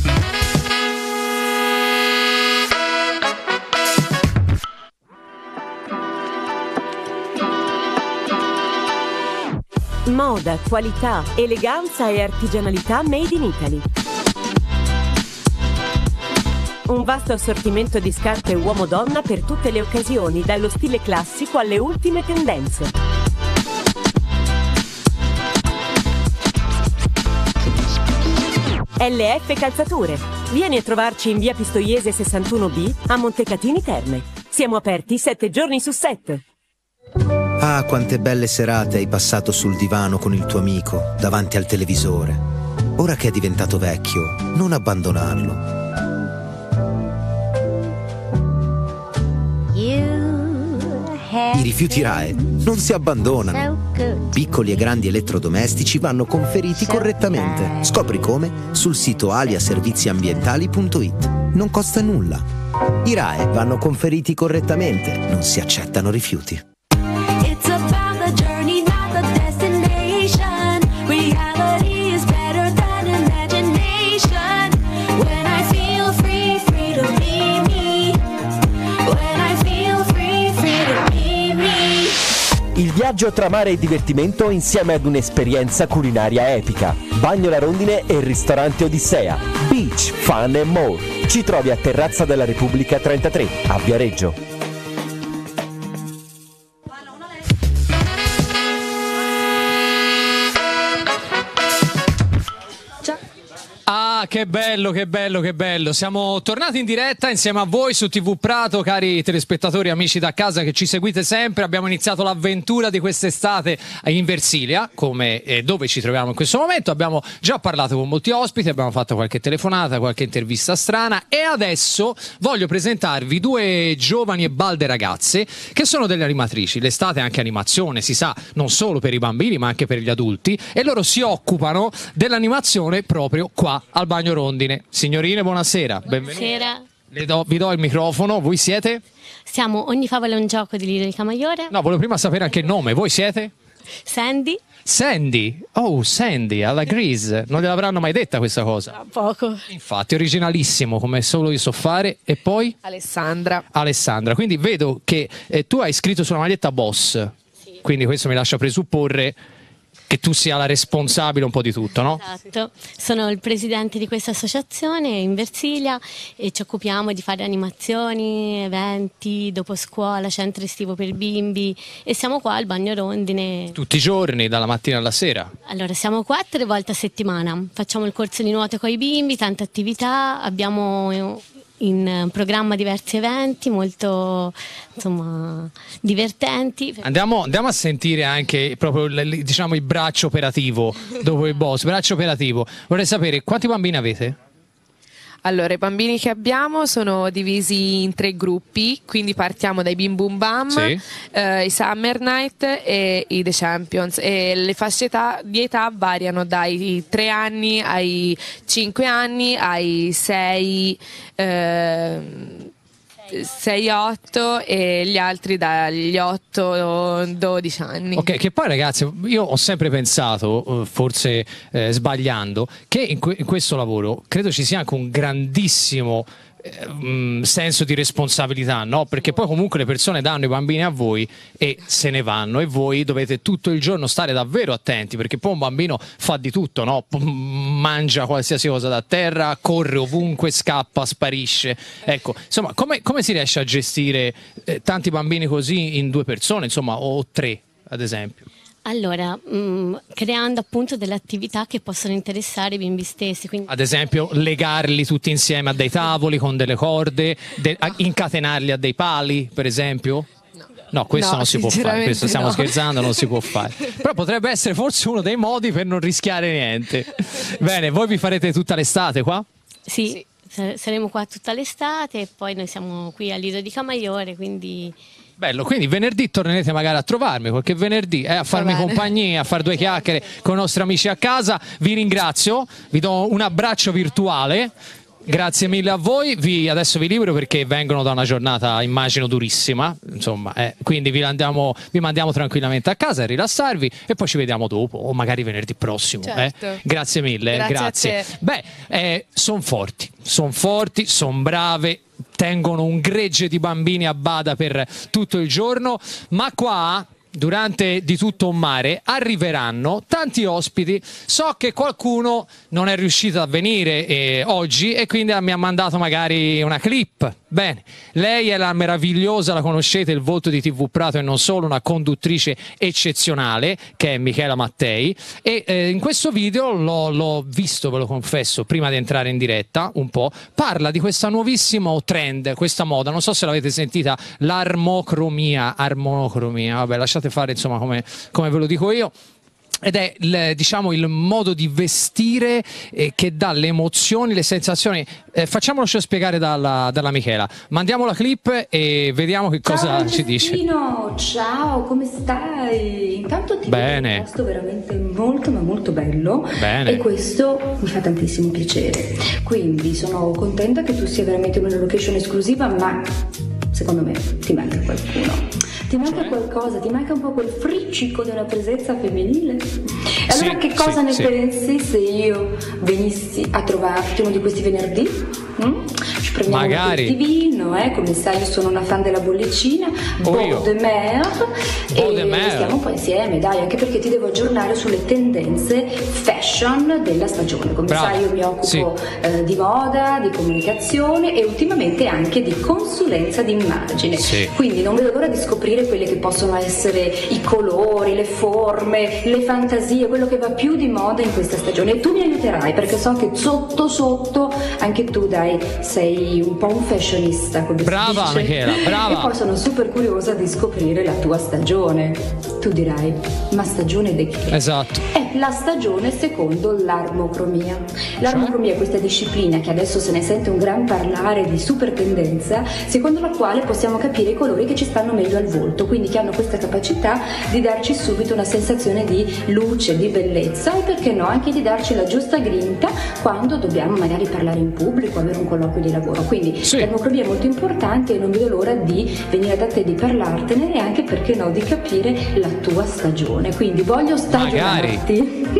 Moda, qualità, eleganza e artigianalità made in Italy. Un vasto assortimento di scarpe uomo-donna per tutte le occasioni, dallo stile classico alle ultime tendenze. L F Calzature. Vieni a trovarci in via Pistoiese sessantuno B a Montecatini Terme. Siamo aperti sette giorni su sette. Ah, quante belle serate hai passato sul divano con il tuo amico, davanti al televisore. Ora che è diventato vecchio, non abbandonarlo. I rifiuti R A E non si abbandonano. Piccoli e grandi elettrodomestici vanno conferiti correttamente. Scopri come sul sito aliaserviziambientali punto it. Non costa nulla. I R A E vanno conferiti correttamente, non si accettano rifiuti. It's about the journey, not the destination. Reality is better than imagination. When I feel free, free to be me. When I feel free, free to be me. Il viaggio tra mare e divertimento insieme ad un'esperienza culinaria epica. Bagno La Rondine e il ristorante Odissea. Beach, Fun and More. Ci trovi a Terrazza della Repubblica trentatré, a Viareggio. Ah, che bello, che bello, che bello. Siamo tornati in diretta insieme a voi su T V Prato, cari telespettatori, amici da casa che ci seguite sempre. Abbiamo iniziato l'avventura di quest'estate in Versilia, come e dove ci troviamo in questo momento. Abbiamo già parlato con molti ospiti, abbiamo fatto qualche telefonata, qualche intervista strana, e adesso voglio presentarvi due giovani e balde ragazze che sono delle animatrici. L'estate è anche animazione, si sa, non solo per i bambini ma anche per gli adulti, e loro si occupano dell'animazione proprio qua al Bagno Rondine. Signorine, buonasera. Buonasera. Le do, vi do il microfono. Voi siete? Siamo Ogni favola è un gioco di Lirica Maiore. No, volevo prima sapere anche il nome. Voi siete? Sandy. Sandy? Oh, Sandy, alla Grease. Non gliel'avranno mai detta questa cosa? Poco. Infatti, originalissimo, come solo io so fare. E poi? Alessandra. Alessandra. Quindi vedo che eh, tu hai scritto sulla maglietta Boss. Sì. Quindi questo mi lascia presupporre che tu sia la responsabile un po' di tutto, no? Esatto, sono il presidente di questa associazione in Versilia e ci occupiamo di fare animazioni, eventi, dopo scuola, centro estivo per bimbi, e siamo qua al Bagno Rondine. Tutti i giorni, dalla mattina alla sera? Allora, siamo qua tre volte a settimana, facciamo il corso di nuoto con i bimbi, tante attività, abbiamo in programma diversi eventi molto, insomma, divertenti. Andiamo, andiamo a sentire anche proprio il, diciamo, il braccio operativo dopo il boss, braccio operativo. Vorrei sapere quanti bambini avete? Allora, i bambini che abbiamo sono divisi in tre gruppi, quindi partiamo dai Bim Bum Bam, sì. eh, i Summer Night e i The Champions, e le fasce età, di età variano dai tre anni ai cinque anni ai sei sei otto e gli altri dagli otto dodici anni. Ok, che poi ragazzi, io ho sempre pensato, forse eh, sbagliando, che in, que in questo lavoro credo ci sia anche un grandissimo eh, senso di responsabilità, no? Perché poi comunque le persone danno i bambini a voi e se ne vanno, e voi dovete tutto il giorno stare davvero attenti, perché poi un bambino fa di tutto, no? Mangia qualsiasi cosa da terra, corre ovunque, scappa, sparisce. Ecco, insomma, come, come si riesce a gestire eh, tanti bambini così in due persone, insomma, o tre, ad esempio? Allora, mh, creando appunto delle attività che possono interessare i bimbi stessi. Quindi... Ad esempio, legarli tutti insieme a dei tavoli con delle corde, de- a- incatenarli a dei pali, per esempio? No, questo No, non si può fare, questo stiamo no. scherzando, non si può fare. Però potrebbe essere forse uno dei modi per non rischiare niente. Bene, voi vi farete tutta l'estate qua? Sì, sa- saremo qua tutta l'estate e poi noi siamo qui al Lido di Camaiore, quindi... Bello, quindi venerdì tornerete magari a trovarmi, qualche venerdì, eh, a farmi compagnia, a fare due chiacchiere con i nostri amici a casa. Vi ringrazio, vi do un abbraccio virtuale. Grazie mille a voi, vi, adesso vi libero perché vengono da una giornata immagino durissima, insomma, eh, quindi vi mandiamo, vi mandiamo tranquillamente a casa a rilassarvi e poi ci vediamo dopo o magari venerdì prossimo. Certo. Eh. Grazie mille, Grazie a grazie. te. Beh, eh, sono forti, sono forti, sono brave, tengono un gregge di bambini a bada per tutto il giorno, ma qua... Durante Di tutto un mare arriveranno tanti ospiti. So che qualcuno non è riuscito a venire eh, oggi e quindi mi ha mandato magari una clip. Bene, lei è la meravigliosa, la conoscete, il volto di tivù Prato e non solo, una conduttrice eccezionale che è Michela Mattei e eh, in questo video l'ho, l'ho visto, ve lo confesso, prima di entrare in diretta un po', parla di questo nuovissimo trend, questa moda, non so se l'avete sentita, l'armocromia, armonocromia, vabbè lasciate fare insomma come, come ve lo dico io. Ed è il, diciamo il modo di vestire eh, che dà le emozioni, le sensazioni. Eh, facciamolo spiegare dalla, dalla Michela. Mandiamo la clip e vediamo che cosa Ciao, ci dice. Ciao, come stai? Intanto ti Bene. vedo in un posto veramente molto ma molto bello. Bene. E questo mi fa tantissimo piacere. Quindi sono contenta che tu sia veramente in una location esclusiva, ma secondo me ti manca qualcuno. Ti manca qualcosa, ti manca un po' quel friccico della presenza femminile? E allora Sì, che cosa sì, ne sì. pensi se io venissi a trovarti uno di questi venerdì? Mm? Ci prendiamo Magari. un aperitivo, eh? Come sai io sono una fan della bollicina, Oh, io. Bord de Mer, Bord de e Mer. stiamo un po' insieme, dai, anche perché ti devo aggiornare sulle tendenze fashion della stagione. Come Brava. sai io mi occupo Sì. eh, di moda, di comunicazione e ultimamente anche di consulenza d'immagine. Sì. Quindi non vedo l'ora di scoprire quelli che possono essere i colori, le forme, le fantasie, quello che va più di moda in questa stagione. E tu mi aiuterai perché so che sotto sotto anche tu, dai, sei un po' un fashionista, come Brava, si dice. Michela, brava. E poi sono super curiosa di scoprire la tua stagione. Tu dirai, ma stagione di che? Esatto. È la stagione secondo l'armocromia. L'armocromia è questa disciplina che adesso se ne sente un gran parlare di super tendenza, secondo la quale possiamo capire i colori che ci stanno meglio al volto, quindi che hanno questa capacità di darci subito una sensazione di luce, di bellezza e perché no anche di darci la giusta grinta quando dobbiamo magari parlare in pubblico, avere un colloquio di lavoro. Quindi l'armocromia è molto importante e non vedo l'ora di venire da te, di parlartene e anche perché no di capire la tua stagione. Quindi voglio stagionarti.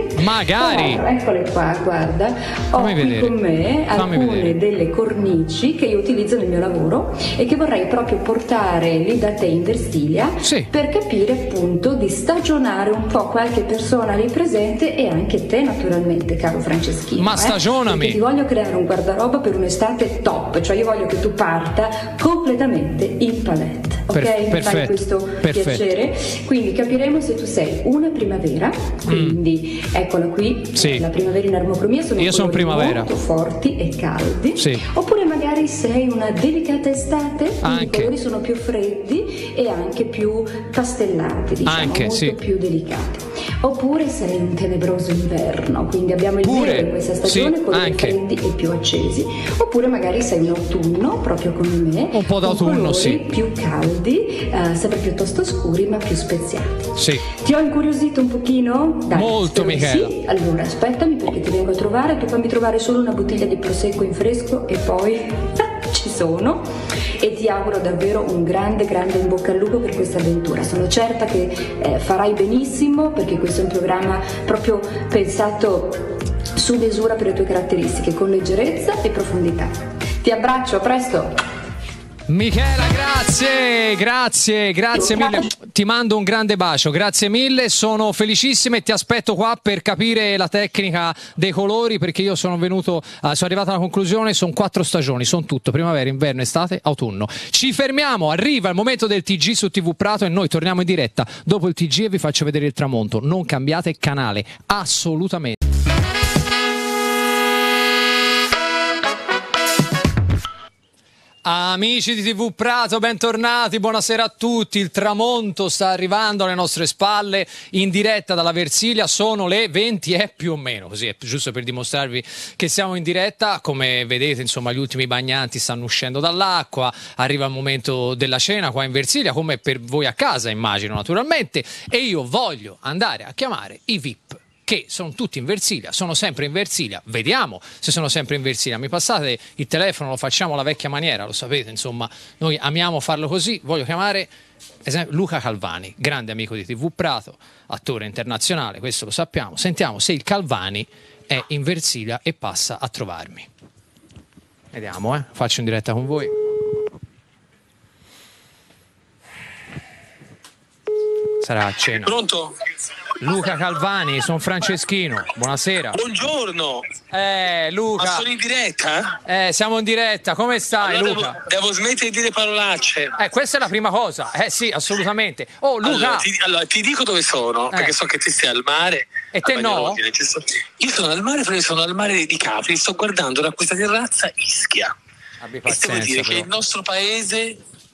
Magari. Oh, eccole qua, guarda, ho Fammi qui vedere. con me Fammi alcune vedere. delle cornici che io utilizzo nel mio lavoro e che vorrei proprio portare lì da te in Versilia per capire appunto di stagionare un po' qualche persona lì presente e anche te naturalmente, caro Franceschino. Ma eh, stagionami. perché ti voglio creare un guardaroba per un'estate top, cioè io voglio che tu parta completamente in palette. Ok, Per- mi fai perfetto, questo perfetto. piacere? Quindi capiremo se tu sei una primavera, quindi eccola qui, Sì. la primavera in armocromia sono Io son colori primavera. molto forti e caldi. Sì. Oppure magari sei una delicata estate, quindi Anche. i colori sono più freddi e anche più pastellati, diciamo, Anche, molto sì. più delicati. Oppure sei un tenebroso inverno, quindi abbiamo il Pure, nero in questa stagione, sì, colori anche. freddi e più accesi. Oppure magari sei un autunno, proprio come me, Un po' d'autunno, con colori sì. più caldi, eh, sempre piuttosto scuri ma più speziati. Sì. Ti ho incuriosito un pochino? Dai, Molto, spero di Michela. Sì. Allora aspettami perché ti vengo a trovare, tu fammi trovare solo una bottiglia di prosecco in fresco e poi ci sono. E ti auguro davvero un grande grande in bocca al lupo per questa avventura. Sono certa che eh, farai benissimo perché questo è un programma proprio pensato su misura per le tue caratteristiche, con leggerezza e profondità. Ti Ti abbraccio, a presto. Michela, grazie, grazie, grazie mille. Ti mando un grande bacio, grazie mille. Sono felicissima e ti aspetto qua per capire la tecnica dei colori, perché io sono venuto, eh, sono arrivato alla conclusione. Sono quattro stagioni, sono tutto: primavera, inverno, estate, autunno. Ci fermiamo, arriva il momento del T G su T V Prato e noi torniamo in diretta dopo il T G e vi faccio vedere il tramonto. Non cambiate canale, assolutamente. Amici di T V Prato, bentornati, buonasera a tutti. Il tramonto sta arrivando alle nostre spalle in diretta dalla Versilia, sono le venti e più o meno, così è giusto per dimostrarvi che siamo in diretta. Come vedete, insomma, gli ultimi bagnanti stanno uscendo dall'acqua, arriva il momento della cena qua in Versilia, come per voi a casa immagino naturalmente, e io voglio andare a chiamare i V I P, che sono tutti in Versilia, sono sempre in Versilia, vediamo se sono sempre in Versilia. Mi passate il telefono, lo facciamo alla vecchia maniera, lo sapete, insomma, noi amiamo farlo così. Voglio chiamare esempio, Luca Calvani, grande amico di T V Prato, attore internazionale, questo lo sappiamo. Sentiamo se il Calvani è in Versilia e passa a trovarmi. Vediamo, eh, faccio in diretta con voi. Sarà a cena. Pronto? Luca Calvani, sono Franceschino, buonasera. Buongiorno. Eh, Luca. Ma sono in diretta? Eh, siamo in diretta, come stai, allora Luca? Devo, devo smettere di dire parolacce. Eh, questa è la prima cosa, eh sì, assolutamente. Oh, Luca. Allora ti, allora, ti dico dove sono, eh. perché so che ti stai al mare. E te no? Io sono al mare perché sono al mare di Capri, sto guardando da questa terrazza Ischia. Abbi pazienza, e devo dire però. che il nostro paese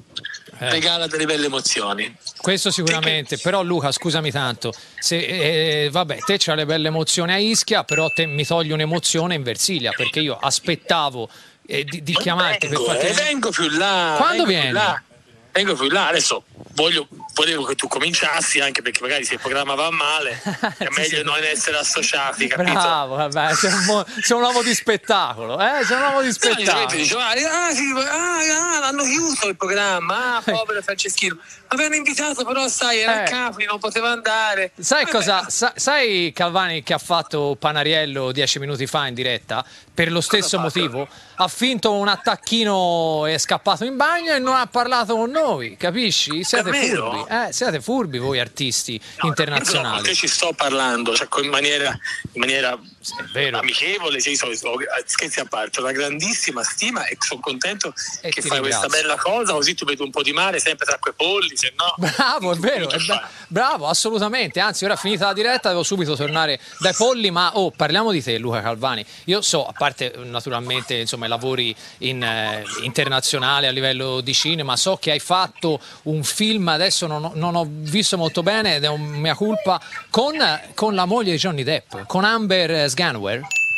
Eh. regala delle belle emozioni. Questo sicuramente, però Luca, scusami tanto, se, eh, vabbè, te c'hai le belle emozioni a Ischia, però te mi togli un'emozione in Versilia, perché io aspettavo eh, di, di chiamarti vengo, per farti... eh, vengo più là. Quando vengo vieni? Più là, vengo più là, adesso voglio, volevo che tu cominciassi, anche perché magari se il programma va male è meglio non essere associati, capito? Bravo, vabbè, sei un, mo- sei un uomo di spettacolo, eh? Sei un uomo di spettacolo. Dicevo, ah, sì, ah, ah, l'hanno chiuso il programma, ah, povero Franceschino. Avevano invitato, però sai, era Eh. a Capri, non poteva andare. Sai Vabbè. cosa? Sa- sai Calvani che ha fatto Panariello dieci minuti fa in diretta? Per lo stesso motivo? Ha finto un attacchino, è scappato in bagno e non ha parlato con noi, capisci? Siete Davvero? furbi, eh, siete furbi voi artisti internazionali. Io però, ci sto parlando, cioè, in maniera, in maniera amichevole, sì, so, so, scherzi a parte, una grandissima stima e sono contento E che ti fai ringrazio. questa bella cosa, così tu vedi un po' di mare sempre tra quei polli, se no... Bravo, è vero, è be- bravo, assolutamente. Anzi, ora finita la diretta devo subito tornare dai polli, ma oh, parliamo di te, Luca Calvani. Io so, a parte naturalmente, insomma, i lavori in, eh, internazionale a livello di cinema, so che hai fatto un film, adesso non ho, non ho visto molto bene ed è un mia colpa, con, con la moglie di Johnny Depp, con Amber Sganwer.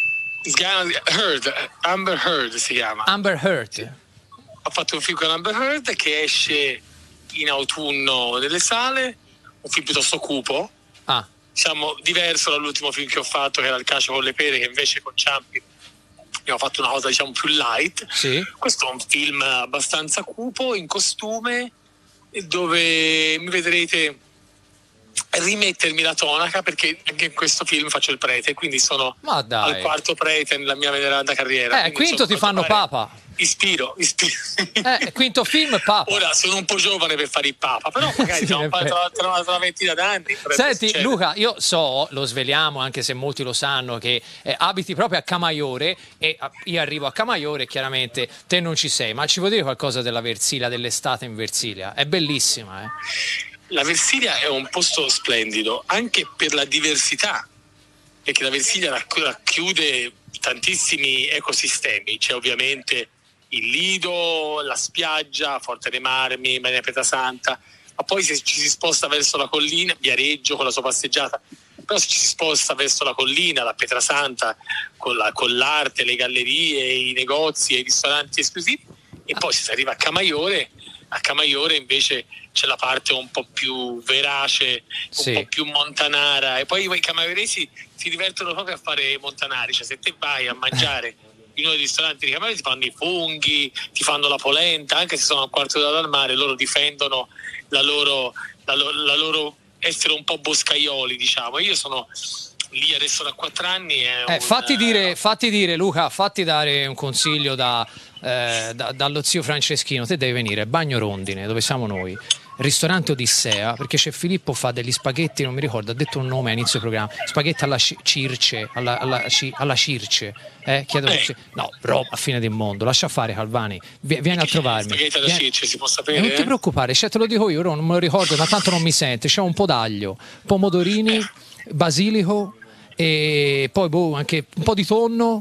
Sgan- Heard, Amber Heard si chiama. Amber Heard. Ho fatto un film con Amber Heard che esce in autunno nelle sale, un film piuttosto cupo, ah. diciamo diverso dall'ultimo film che ho fatto, che era Il Cacio con le pere, che invece con Ciampi abbiamo fatto una cosa diciamo più light. Sì. Questo è un film abbastanza cupo, in costume, dove mi vedrete rimettermi la tonaca, perché anche in questo film faccio il prete, quindi sono Ma dai. al quarto prete nella mia veneranda carriera. Eh, Quindi, quinto insomma, ti fanno pare- papa. Ispiro, ispiro. Eh, quinto film papa. Ora sono un po' giovane per fare il papa, però magari Sì, siamo è tra, vero. tra, tra una ventina d'anni. potrebbe Senti succedere. Luca, io so, lo sveliamo anche se molti lo sanno, che eh, abiti proprio a Camaiore e ah, io arrivo a Camaiore e chiaramente te non ci sei, ma ci vuoi dire qualcosa della Versilia, dell'estate in Versilia? È bellissima, eh? La Versilia è un posto splendido anche per la diversità, perché la Versilia racch- racchiude tantissimi ecosistemi. C'è ovviamente il Lido, la spiaggia, Forte dei Marmi, Maria Pietrasanta, ma poi se ci si sposta verso la collina, Viareggio con la sua passeggiata, però se ci si sposta verso la collina, la Pietrasanta con, la, con l'arte, le gallerie, i negozi e i ristoranti esclusivi, e poi se si arriva a Camaiore, a Camaiore invece c'è la parte un po' più verace, un Sì. po' più montanara, e poi i camaioresi si divertono proprio a fare montanari, cioè se te vai a mangiare in uno dei ristoranti di Camaiore ti fanno i funghi, ti fanno la polenta, anche se sono a un quarto d'ora dal mare, loro difendono la loro, la, lo- la loro essere un po' boscaioli, diciamo. Io sono lì adesso da quattro anni. È Eh, un- fatti dire, fatti dire Luca, fatti dare un consiglio da eh, da- dallo zio Franceschino, te devi venire, Bagno Rondine, dove siamo noi, ristorante Odissea, perché c'è Filippo, fa degli spaghetti, non mi ricordo, ha detto un nome a inizio programma, spaghetti alla ci- circe, alla, alla, ci- alla circe, eh, chiedo Eh. no, roba a fine del mondo, lascia fare Calvani, Vi- vieni a trovarmi. Spaghetti alla Vieni- circe, si può e sapere? non ti preoccupare, cioè, te lo dico io, ora non me lo ricordo, ma tanto non mi sente. C'è un po' d'aglio, pomodorini, basilico e poi boh, anche un po' di tonno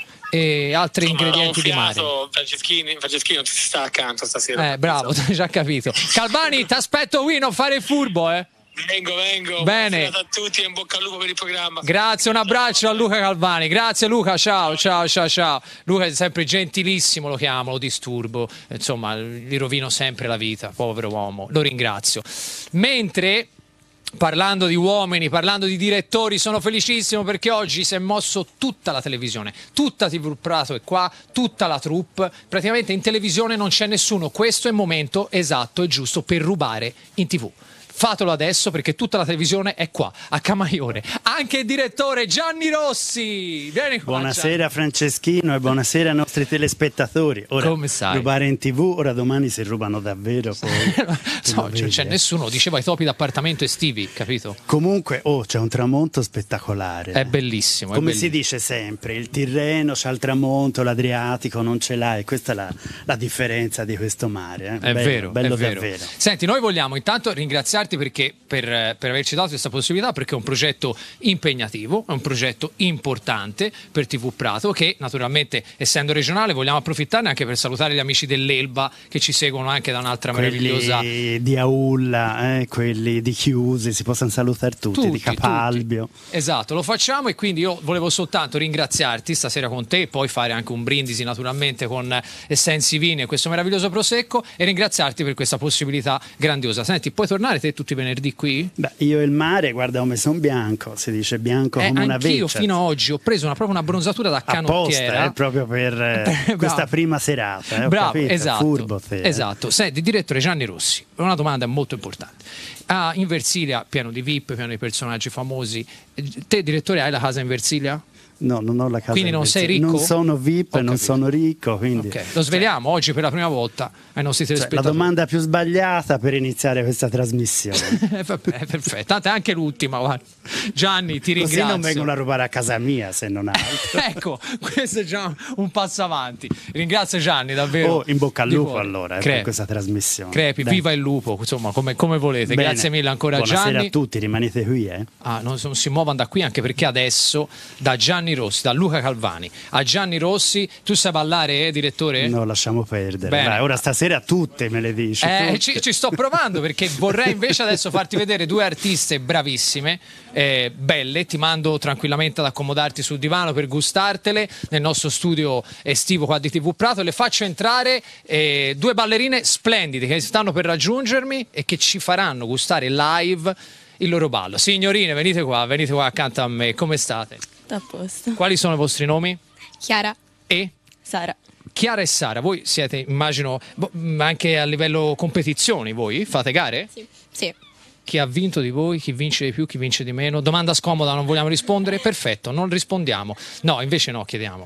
e altri ingredienti di mare. Franceschini, Franceschino ti sta accanto stasera. Eh, bravo, hai già capito. Calvani, ti aspetto qui, non fare il furbo, eh. Vengo, vengo. Bene. Buona serata a tutti e in bocca al lupo per il programma. Grazie, un abbraccio a Luca Calvani. Grazie Luca, ciao, ciao, ciao, ciao. Luca è sempre gentilissimo, lo chiamo, lo disturbo. Insomma, gli rovino sempre la vita, povero uomo. Lo ringrazio. Mentre parlando di uomini, parlando di direttori, sono felicissimo perché oggi si è mosso tutta la televisione, tutta T V Prato è qua, tutta la troupe, praticamente in televisione non c'è nessuno, questo è il momento esatto e giusto per rubare in tivù. Fatelo adesso perché tutta la televisione è qua, a Camaiore. Anche il direttore Gianni Rossi, vieni qua. Buonasera Franceschino e buonasera ai nostri telespettatori. Ora, Come sai? rubare in tivù, ora domani si rubano davvero. Poi, No, non c'è nessuno, diceva ai topi d'appartamento estivi, capito? Comunque, oh, c'è un tramonto spettacolare. È bellissimo. è Come bellissimo. si dice sempre, il Tirreno c'ha il tramonto, l'Adriatico non ce l'ha e questa è la, la differenza di questo mare. Eh? È bello, vero, bello è vero. davvero. Senti, noi vogliamo intanto ringraziarti perché, per, per averci dato questa possibilità, perché è un progetto impegnativo, è un progetto importante per T V Prato che naturalmente, essendo regionale, vogliamo approfittarne anche per salutare gli amici dell'Elba che ci seguono anche da un'altra meravigliosa... Quelli di Aulla, eh, quelli di Chiusi, si possono salutare tutti, Tutti, di Capalbio. Esatto, lo facciamo e quindi io volevo soltanto ringraziarti stasera con te e poi fare anche un brindisi naturalmente con Essenzi Vini e questo meraviglioso prosecco e ringraziarti per questa possibilità grandiosa. Senti, puoi tornare te tutti i venerdì qui? Beh, io e il mare, guarda come sono bianco, si dice bianco Eh, come una anch'io veccia. fino a oggi ho preso una, proprio una bronzatura da canottiera. Apposta, eh, proprio per eh, Bravo. questa prima serata. Eh, ho Bravo, capito, esatto, furbo te, eh. esatto. Senti, direttore Gianni Rossi, una domanda molto importante. Ah, in Versilia, pieno di V I P, pieno di personaggi famosi. Te, direttore, hai la casa in Versilia? No, non ho la casa. Quindi in non sei Versilia. ricco? Non sono V I P, Ho non capito. sono ricco, quindi... Ok, lo sveliamo oggi per la prima volta ai nostri Cioè, la telespettatori. domanda più sbagliata per iniziare questa trasmissione. Eh, vabbè, perfetto, tanto è anche l'ultima, guarda. Gianni, ti Così ringrazio. non vengono a rubare a casa mia, se non altro. Ecco, questo è già un passo avanti. Ringrazio Gianni, davvero. Oh, in bocca al di lupo cuore. allora eh, Cre- per questa trasmissione. Crepi, Dai. viva il lupo, insomma, come, come volete. Bene. Grazie mille ancora Buonasera Gianni. a tutti, rimanete qui, eh. Ah, non, non si muovano da qui anche perché adesso da Gianni Rossi, da Luca Calvani a Gianni Rossi, tu sai ballare, eh, direttore? No, lasciamo perdere. Bene. Dai, ora stasera tutte me le dici. Eh, tutte. ci, ci sto provando perché vorrei invece adesso farti vedere due artiste bravissime, eh, belle, ti mando tranquillamente ad accomodarti sul divano per gustartele nel nostro studio estivo qua di T V Prato, le faccio entrare eh, due ballerine splendide che stanno per raggiungermi e che ci faranno gustare live il loro ballo. Signorine, venite qua, venite qua accanto a me, come state? A posto. Quali sono i vostri nomi? Chiara. E? Sara. Chiara e Sara, voi siete, immagino, bo- anche a livello competizioni, voi fate gare? Sì. Sì. Chi ha vinto di voi, chi vince di più, chi vince di meno? Domanda scomoda, non vogliamo rispondere? Perfetto, non rispondiamo. No, invece no, chiediamo.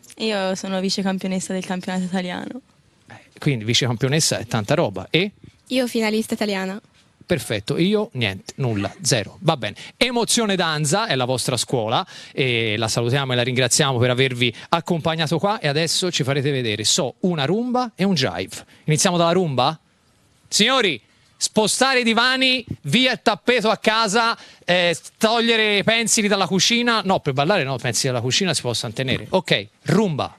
Io sono vice campionessa del campionato italiano. Quindi vicecampionessa è tanta roba. E? Io finalista italiana. Perfetto, io niente, nulla, zero. Va bene. Emozione Danza è la vostra scuola e la salutiamo e la ringraziamo per avervi accompagnato qua e adesso ci farete vedere, so, una rumba e un jive. Iniziamo dalla rumba? Signori, spostare i divani, via il tappeto a casa, eh, togliere i pensili dalla cucina. No, per ballare no, pensili dalla cucina si possono tenere. Ok, rumba.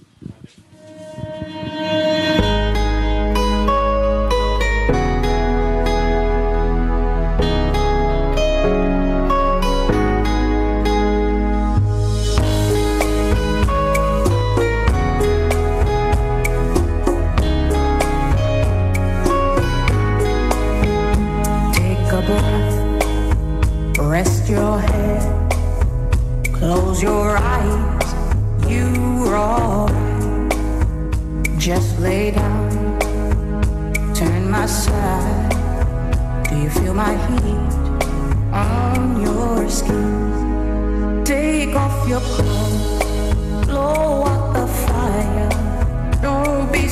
Take a breath, rest your head, close your eyes, you're alright. Just lay down, turn my side. Do you feel my heat on your skin? Take off your clothes, blow out the fire. Don't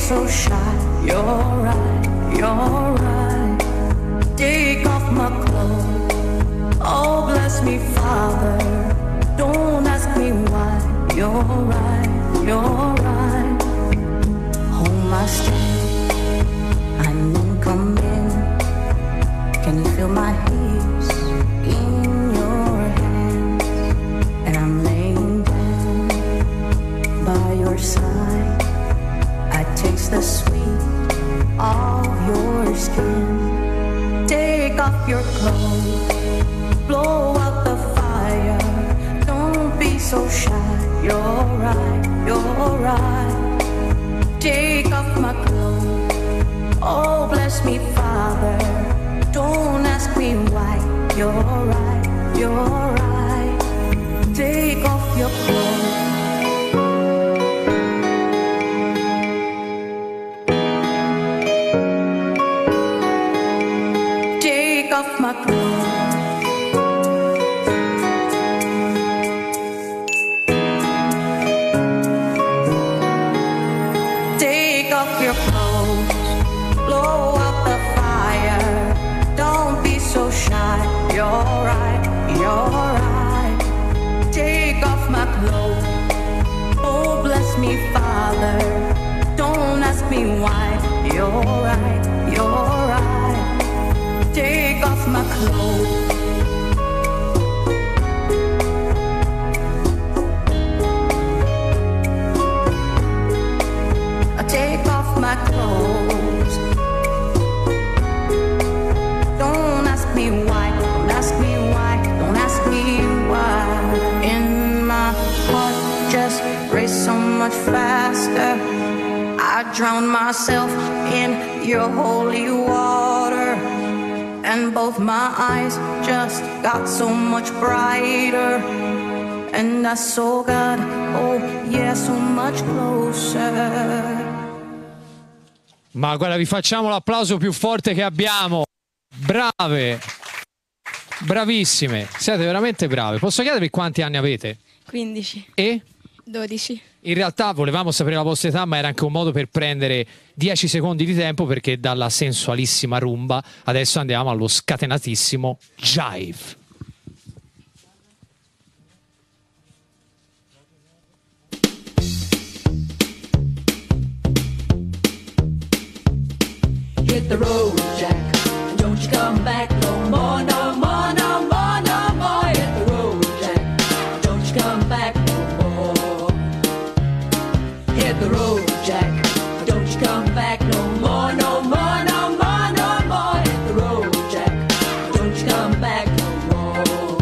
so shy. You're right, you're right. Take off my clothes. Oh, bless me, Father. Don't ask me why. You're right, you're right. Hold my strength. I'm incoming. Can you feel my hips in your hands? And I'm laying down by your side. I taste the sweet of your skin. Take off your clothes, blow out the fire. Don't be so shy. You're right, you're right. Take off my clothes. Oh, bless me, Father. Don't ask me why. You're right, you're right. Take off your clothes. Take off my clothes. Take off your clothes. Blow out the fire. Don't be so shy. You're right, you're right. Take off my clothes. Oh, bless me, Father. Don't ask me why. You're right, you're right. Take off my clothes. I take off my clothes. Don't ask me why. Don't ask me why. Don't ask me why. In my heart just race so much faster. I drown myself in your holy water. And both my eyes just got so much brighter. And I saw God, oh yeah, so much closer. Ma guarda, vi facciamo l'applauso più forte che abbiamo. Brave, bravissime, siete veramente brave. Posso chiedervi quanti anni avete? quindici. E? dodici. In realtà volevamo sapere la vostra età, ma era anche un modo per prendere dieci secondi di tempo, perché dalla sensualissima rumba adesso andiamo allo scatenatissimo jive. Hit the road, Jack. Don't you come back no more, no more, no more, no more. Hit the road, Jack. Don't you come back no more. Hit the road, Jack. Don't you come back no more, no more, no more, no more. Hit the road, Jack. Don't you come back no more.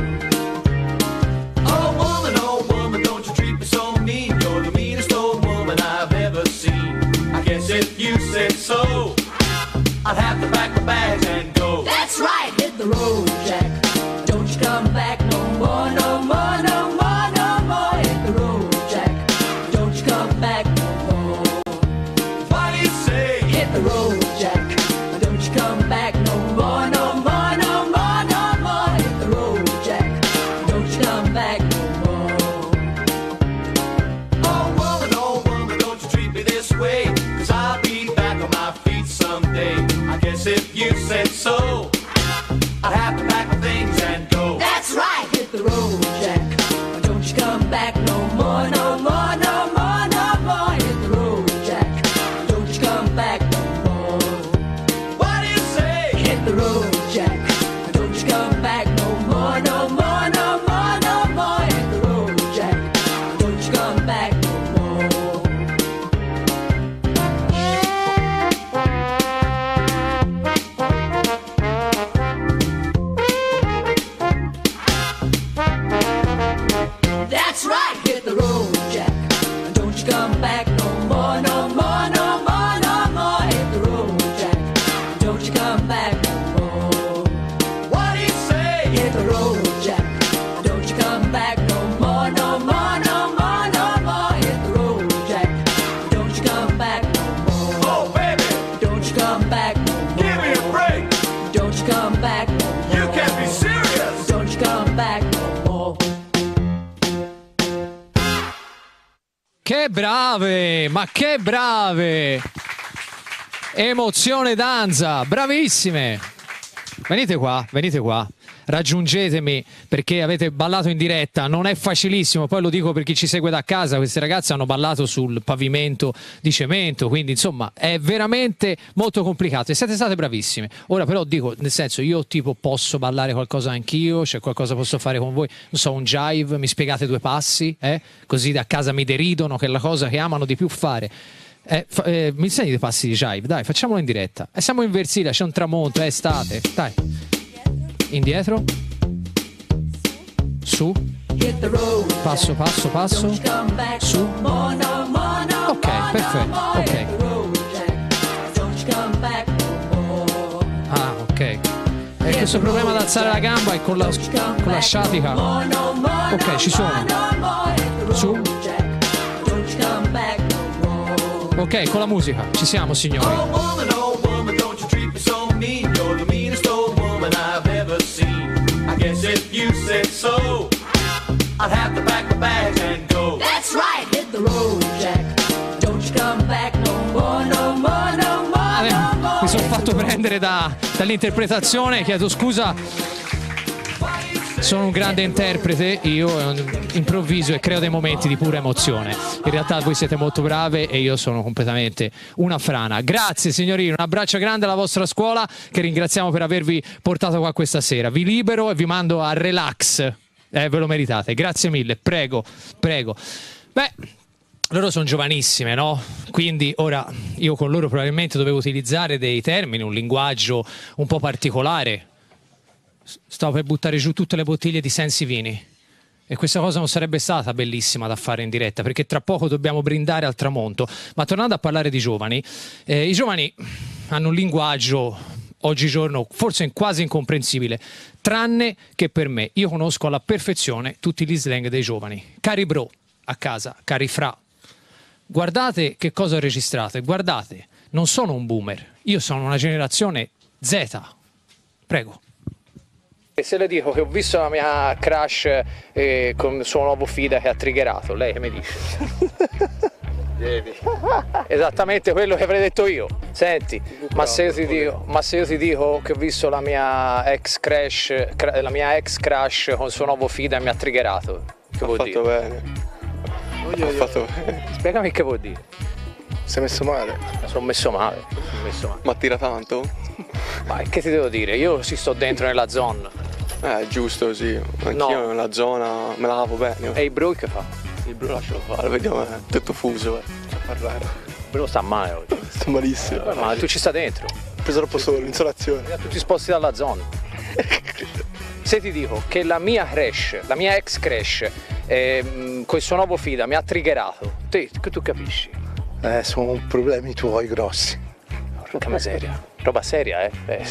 Oh woman, oh woman, don't you treat me so mean. You're the meanest old woman I've ever seen. I guess if you said so, I'd have to pack my bags and go. That's right, hit the road, Jack. Don't you come back no more, no more, no more, no more. Hit the road, Jack. Don't you come back no more. What do you say? Hit the road, Jack. Don't you come back no more, no more, no more, no more. Hit the road, Jack. Don't you come back no more. Oh woman, oh woman, don't you treat me this way. Cause I'll be back on my feet someday. I guess if you said so, I'd have to pack my things and go. That's right, hit the road, Jack. Don't you come back no more, no more, no more, no more. Hit the road, Jack. Don't you come back no more. What do you say? Hit the road, Jack. Don't you come back no more, no more, no more, no more. Hit the road, Jack. Don't you come back no more. That's right, hit the road, Jack. Don't you come back no more, no more, no more, no more. Hit the road, Jack. Don't you come back no more. What do you say? Hit the road, Jack. Don't you come back no more, no more, no more, no more. Hit the road, Jack. Don't you come back no more. Oh baby, Don't you come back no more. give me a break. Don't you come back no more. You can't be serious. Don't you come back no more. Che brave, ma che brave! Emozione danza, bravissime. Venite qua, venite qua. Raggiungetemi perché avete ballato in diretta, non è facilissimo, poi lo dico per chi ci segue da casa, queste ragazze hanno ballato sul pavimento di cemento, quindi insomma è veramente molto complicato e siete state bravissime. Ora però dico, nel senso, io tipo posso ballare qualcosa anch'io, c'è qualcosa posso fare con voi, non so, un jive, mi spiegate due passi, eh? Così da casa mi deridono, che è la cosa che amano di più fare. Eh, fa, eh, mi insegni dei passi di jive, dai, facciamolo in diretta. E eh, siamo in Versilia, c'è un tramonto, è estate, dai. Indietro, su, passo, passo, passo, su. Ok, perfetto, ok. Ah, ok. E questo problema di alzare la gamba e con la, con la sciatica. Ok, ci sono. Su. Ok, con la musica, ci siamo, signori. I guess if you said so, I'd have to pack my bags and go. That's right, hit the road, Jack. Don't you come back no more, no more, no more, no more. Mi sono fatto prendere da, dall'interpretazione, chiedo scusa. Sono un grande interprete, io improvviso e creo dei momenti di pura emozione. In realtà voi siete molto brave e io sono completamente una frana. Grazie signorino, un abbraccio grande alla vostra scuola che ringraziamo per avervi portato qua questa sera. Vi libero e vi mando a relax, eh, ve lo meritate. Grazie mille, prego, prego. Beh, loro sono giovanissime, no? Quindi ora io con loro probabilmente dovevo utilizzare dei termini, un linguaggio un po' particolare. Stavo per buttare giù tutte le bottiglie di Sensi Vini e questa cosa non sarebbe stata bellissima da fare in diretta perché tra poco dobbiamo brindare al tramonto. Ma tornando a parlare di giovani, eh, i giovani hanno un linguaggio oggigiorno forse quasi incomprensibile, tranne che per me. Io conosco alla perfezione tutti gli slang dei giovani. Cari bro a casa, cari fra, guardate che cosa ho registrato e guardate, non sono un boomer, io sono una generazione Z. Prego. E se le dico che ho visto la mia crush eh, con il suo nuovo fida che ha triggerato, lei che mi dice? Devi. Esattamente quello che avrei detto io. Senti, ma se, io ti dico, ma se io ti dico che ho visto la mia ex crush, la mia ex crush con il suo nuovo fida e mi ha triggerato, che vuol dire? Ho fatto bene. Ho fatto bene. Spiegami che vuol dire. Si è messo male? Sono messo male. Sono messo male. Ma tira tanto? Ma che ti devo dire? Io ci sto dentro nella zona. Eh, giusto, sì. Anch'io No. nella zona me la lavo bene. E il bro che fa? Il bro lascialo fare, vediamo, è tutto fuso, eh. A parlare. Il bro sta male oggi. Sto malissimo. Eh, ma tu ci sta dentro. Ho preso troppo sole, l'insolazione. Tu ti sposti dalla zona. Se ti dico che la mia crash, la mia ex crash, eh, con il suo nuovo fida mi ha triggerato, te, che tu capisci? Eh, sono problemi tuoi grossi. Porca miseria. Roba seria, eh? eh.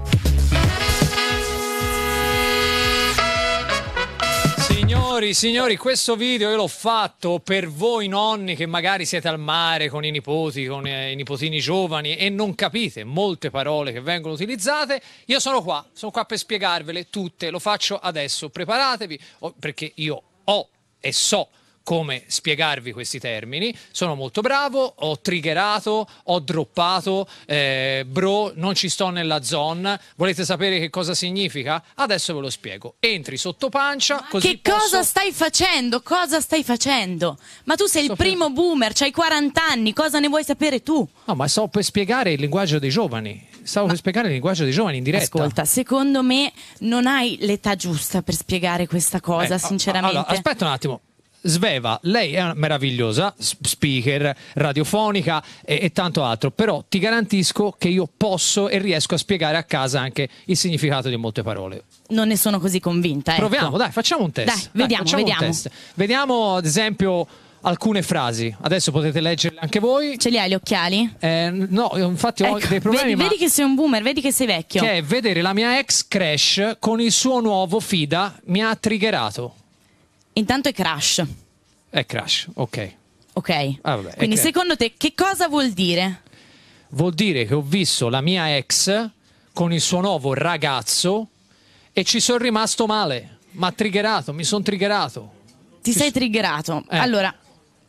Signori, signori, questo video io l'ho fatto per voi nonni che magari siete al mare con i nipoti, con i nipotini giovani e non capite molte parole che vengono utilizzate. Io sono qua, sono qua per spiegarvele tutte, lo faccio adesso. Preparatevi, perché io ho e so come spiegarvi questi termini, sono molto bravo, ho triggerato, ho droppato, eh, bro, non ci sto nella zona, volete sapere che cosa significa? Adesso ve lo spiego, entri sotto pancia, così Che posso... cosa stai facendo? Cosa stai facendo? Ma tu sei il Sto primo boomer, c'hai quaranta anni, cosa ne vuoi sapere tu? No, ma stavo per spiegare il linguaggio dei giovani, stavo per spiegare il linguaggio dei giovani in diretta. Ascolta, secondo me non hai l'età giusta per spiegare questa cosa, Eh, sinceramente. Allora, aspetta un attimo. Sveva, lei è meravigliosa, speaker, radiofonica e, e tanto altro, però ti garantisco che io posso e riesco a spiegare a casa anche il significato di molte parole. Non ne sono così convinta, ecco. Proviamo, dai, facciamo un test. Dai, vediamo, facciamo un vediamo. test. Vediamo ad esempio alcune frasi, adesso potete leggerle anche voi. Ce li hai gli occhiali? Eh, no, infatti ho Ecco, dei problemi. vedi, ma... vedi che sei un boomer, vedi che sei vecchio. Che è vedere la mia ex crush con il suo nuovo fida mi ha triggerato. Intanto è crash. È crash, ok. Ok. Ah, vabbè, è Quindi crash. secondo te che cosa vuol dire? Vuol dire che ho visto la mia ex con il suo nuovo ragazzo e ci sono rimasto male. Mi ha triggerato, mi sono triggerato. Ti Ci sei s- triggerato. Eh. Allora,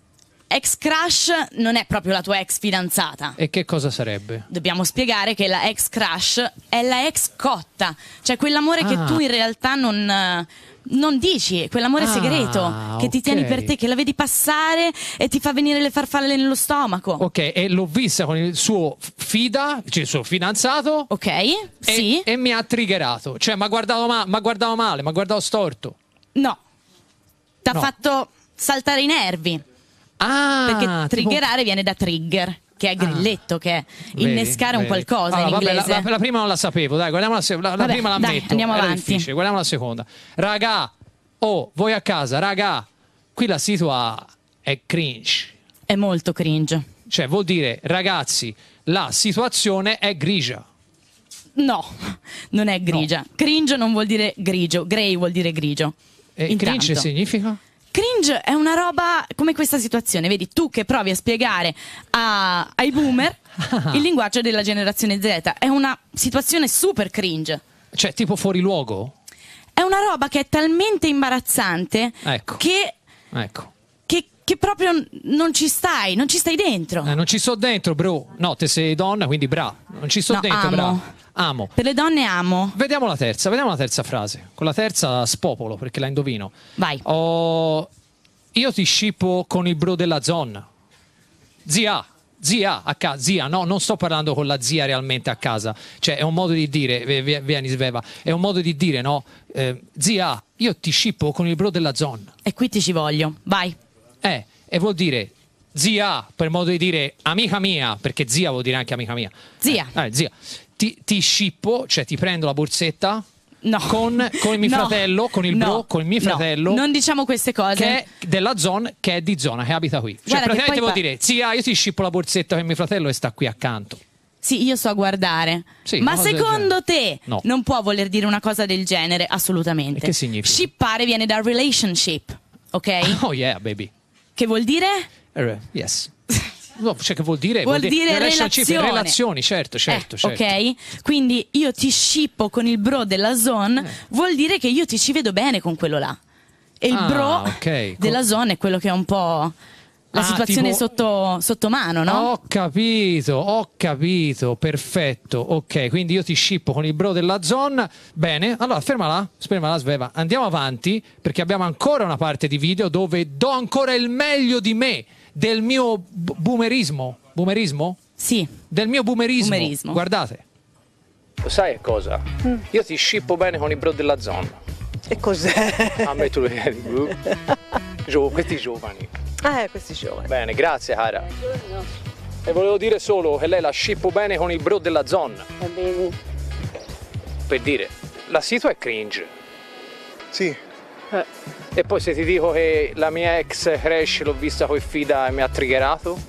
ex crush non è proprio la tua ex fidanzata. E che cosa sarebbe? Dobbiamo spiegare che la ex crush è la ex cotta, cioè quell'amore Ah. che tu in realtà non, eh, non dici, quell'amore Ah, segreto che ti ok. tieni per te, che la vedi passare e ti fa venire le farfalle nello stomaco. Ok, e l'ho vista con il suo fida, cioè il suo fidanzato. Ok, e, sì. E mi ha triggerato. Cioè, mi ha guardato, ma- m'ha guardato male, mi ha guardato storto. No, t'ha No. fatto saltare i nervi. Ah, perché tipo- triggerare viene da trigger, che è grilletto, che è Vedi, innescare un vedi. qualcosa Allora, in vabbè, inglese. la, la- la prima non la sapevo, dai, guardiamo la, se- la, la Vabbè, prima la dai, metto. andiamo era avanti. difficile, guardiamo la seconda. Raga, oh, voi a casa, raga, qui la situa è cringe. È molto cringe. Cioè, vuol dire, ragazzi, la situazione è grigia. No, non è grigia. Cringe non vuol dire grigio, grey vuol dire grigio. E Intanto. cringe significa? Cringe è una roba come questa situazione, vedi, tu che provi a spiegare a- ai boomer il linguaggio della generazione Z, è una situazione super cringe. Cioè, tipo fuori luogo? È una roba che è talmente imbarazzante Ecco. che, Ecco. che, che proprio non ci stai, non ci stai dentro. Eh, non ci sto dentro, bro. No, te sei donna, quindi bra. Non ci sto No, dentro, amo. bra. Amo. Per le donne amo. Vediamo la terza, vediamo la terza frase. Con la terza spopolo, perché la indovino. Vai. Oh, io ti scippo con il bro della zona. Zia, zia, a casa, zia, no, non sto parlando con la zia realmente a casa. Cioè, è un modo di dire, vi- vi- vieni sveva, è un modo di dire, no? Eh, zia, io ti scippo con il bro della zona. E qui ti ci voglio, vai. Eh, e vuol dire zia, per modo di dire amica mia, perché zia vuol dire anche amica mia. Zia. Eh, eh, zia. Ti, ti scippo, cioè ti prendo la borsetta No. con, con il mio No. fratello, con il No. bro, con il mio No. fratello. Non diciamo queste cose. Che è della zona, che è di zona, che abita qui. Cioè, Guarda che praticamente poi vuol fa- dire, zia, io ti scippo la borsetta con mio fratello e sta qui accanto. Sì, io so guardare. Sì, Ma una cosa del secondo te No. non può voler dire una cosa del genere? Assolutamente. E che significa? Shippare viene da relationship, ok? Oh yeah, baby. Che vuol dire? Eh, yes. No, cioè che vuol dire? Vuol dire relationship, relazione. relazioni, certo, certo, Eh, certo. ok? Quindi io ti shippo con il bro della zone, Eh. vuol dire che io ti ci vedo bene con quello là. E il Ah, bro ok. della zone è quello che è un po' la Ah, situazione tipo- sotto, sotto mano, no? Ho capito, ho capito, perfetto. Ok, quindi io ti scippo con il bro della zona. Bene, allora fermala, fermala, sveva. Andiamo avanti perché abbiamo ancora una parte di video dove do ancora il meglio di me, del mio b- boomerismo. Boomerismo? Sì. Del mio boomerismo. Boomerismo. Guardate. Lo sai che cosa? Io ti scippo bene con i bro della zona. E cos'è? A me tu lo vedi, bro. Gio- questi giovani. Eh, questi giovani. Bene, grazie cara. E volevo dire solo che lei la scippo bene con il bro della zona. Va bene. Per dire, la situa è cringe. Sì. E poi se ti dico che la mia ex crush l'ho vista coi fida e mi ha triggerato?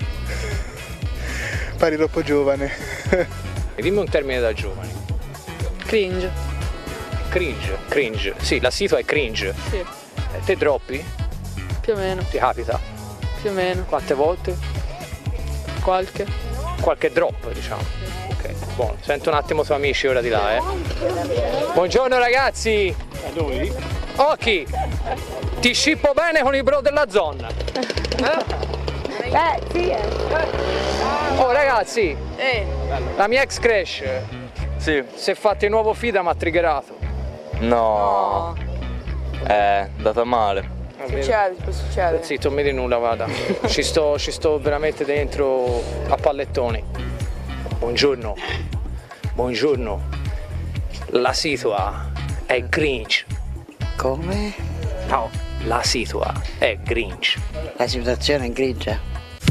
Pari troppo giovane. E dimmi un termine da giovani. Cringe. Cringe, cringe. Sì, la situa è cringe. Sì, E te droppi? più o meno, Ti capita? più o meno. Quante volte? Qualche. Qualche drop, diciamo. Ok, buono. Sento un attimo i tuoi amici ora di là, eh. Buongiorno ragazzi! A noi? Occhi! Ti scippo bene con il bro della zona. Eh? Eh, sì, eh. Oh ragazzi, Eh. la mia ex crush Sì. si è fatta il nuovo fida ma ha triggerato. No. Eh, è andata male. Succede, può succedere. Zitto, non mi di nulla, vada. Ci sto, ci sto veramente dentro a pallettoni. Buongiorno. Buongiorno. La situa è cringe. Come? No, la situa è cringe. La situazione è grigia.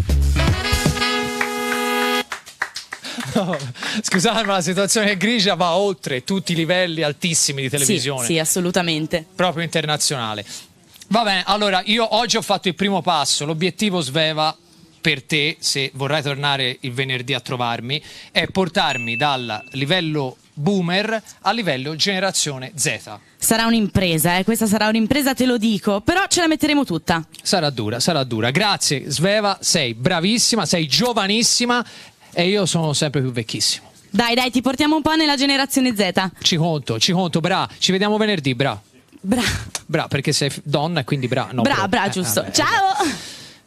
No, scusate, ma la situazione grigia va oltre tutti i livelli altissimi di televisione. Sì, sì, assolutamente. Proprio internazionale. Va bene, allora io oggi ho fatto il primo passo. L'obiettivo, Sveva, per te, se vorrai tornare il venerdì a trovarmi, è portarmi dal livello boomer al livello generazione Z. Sarà un'impresa, eh? Questa sarà un'impresa, te lo dico, però ce la metteremo tutta. Sarà dura, sarà dura. Grazie, Sveva, sei bravissima, sei giovanissima e io sono sempre più vecchissimo. Dai, dai, ti portiamo un po' nella generazione Z. Ci conto, ci conto, bra. Ci vediamo venerdì, bra. Bra, Bra, perché sei f- donna e quindi bra. No, bra, bro. bra, Eh, giusto. vabbè. Ciao!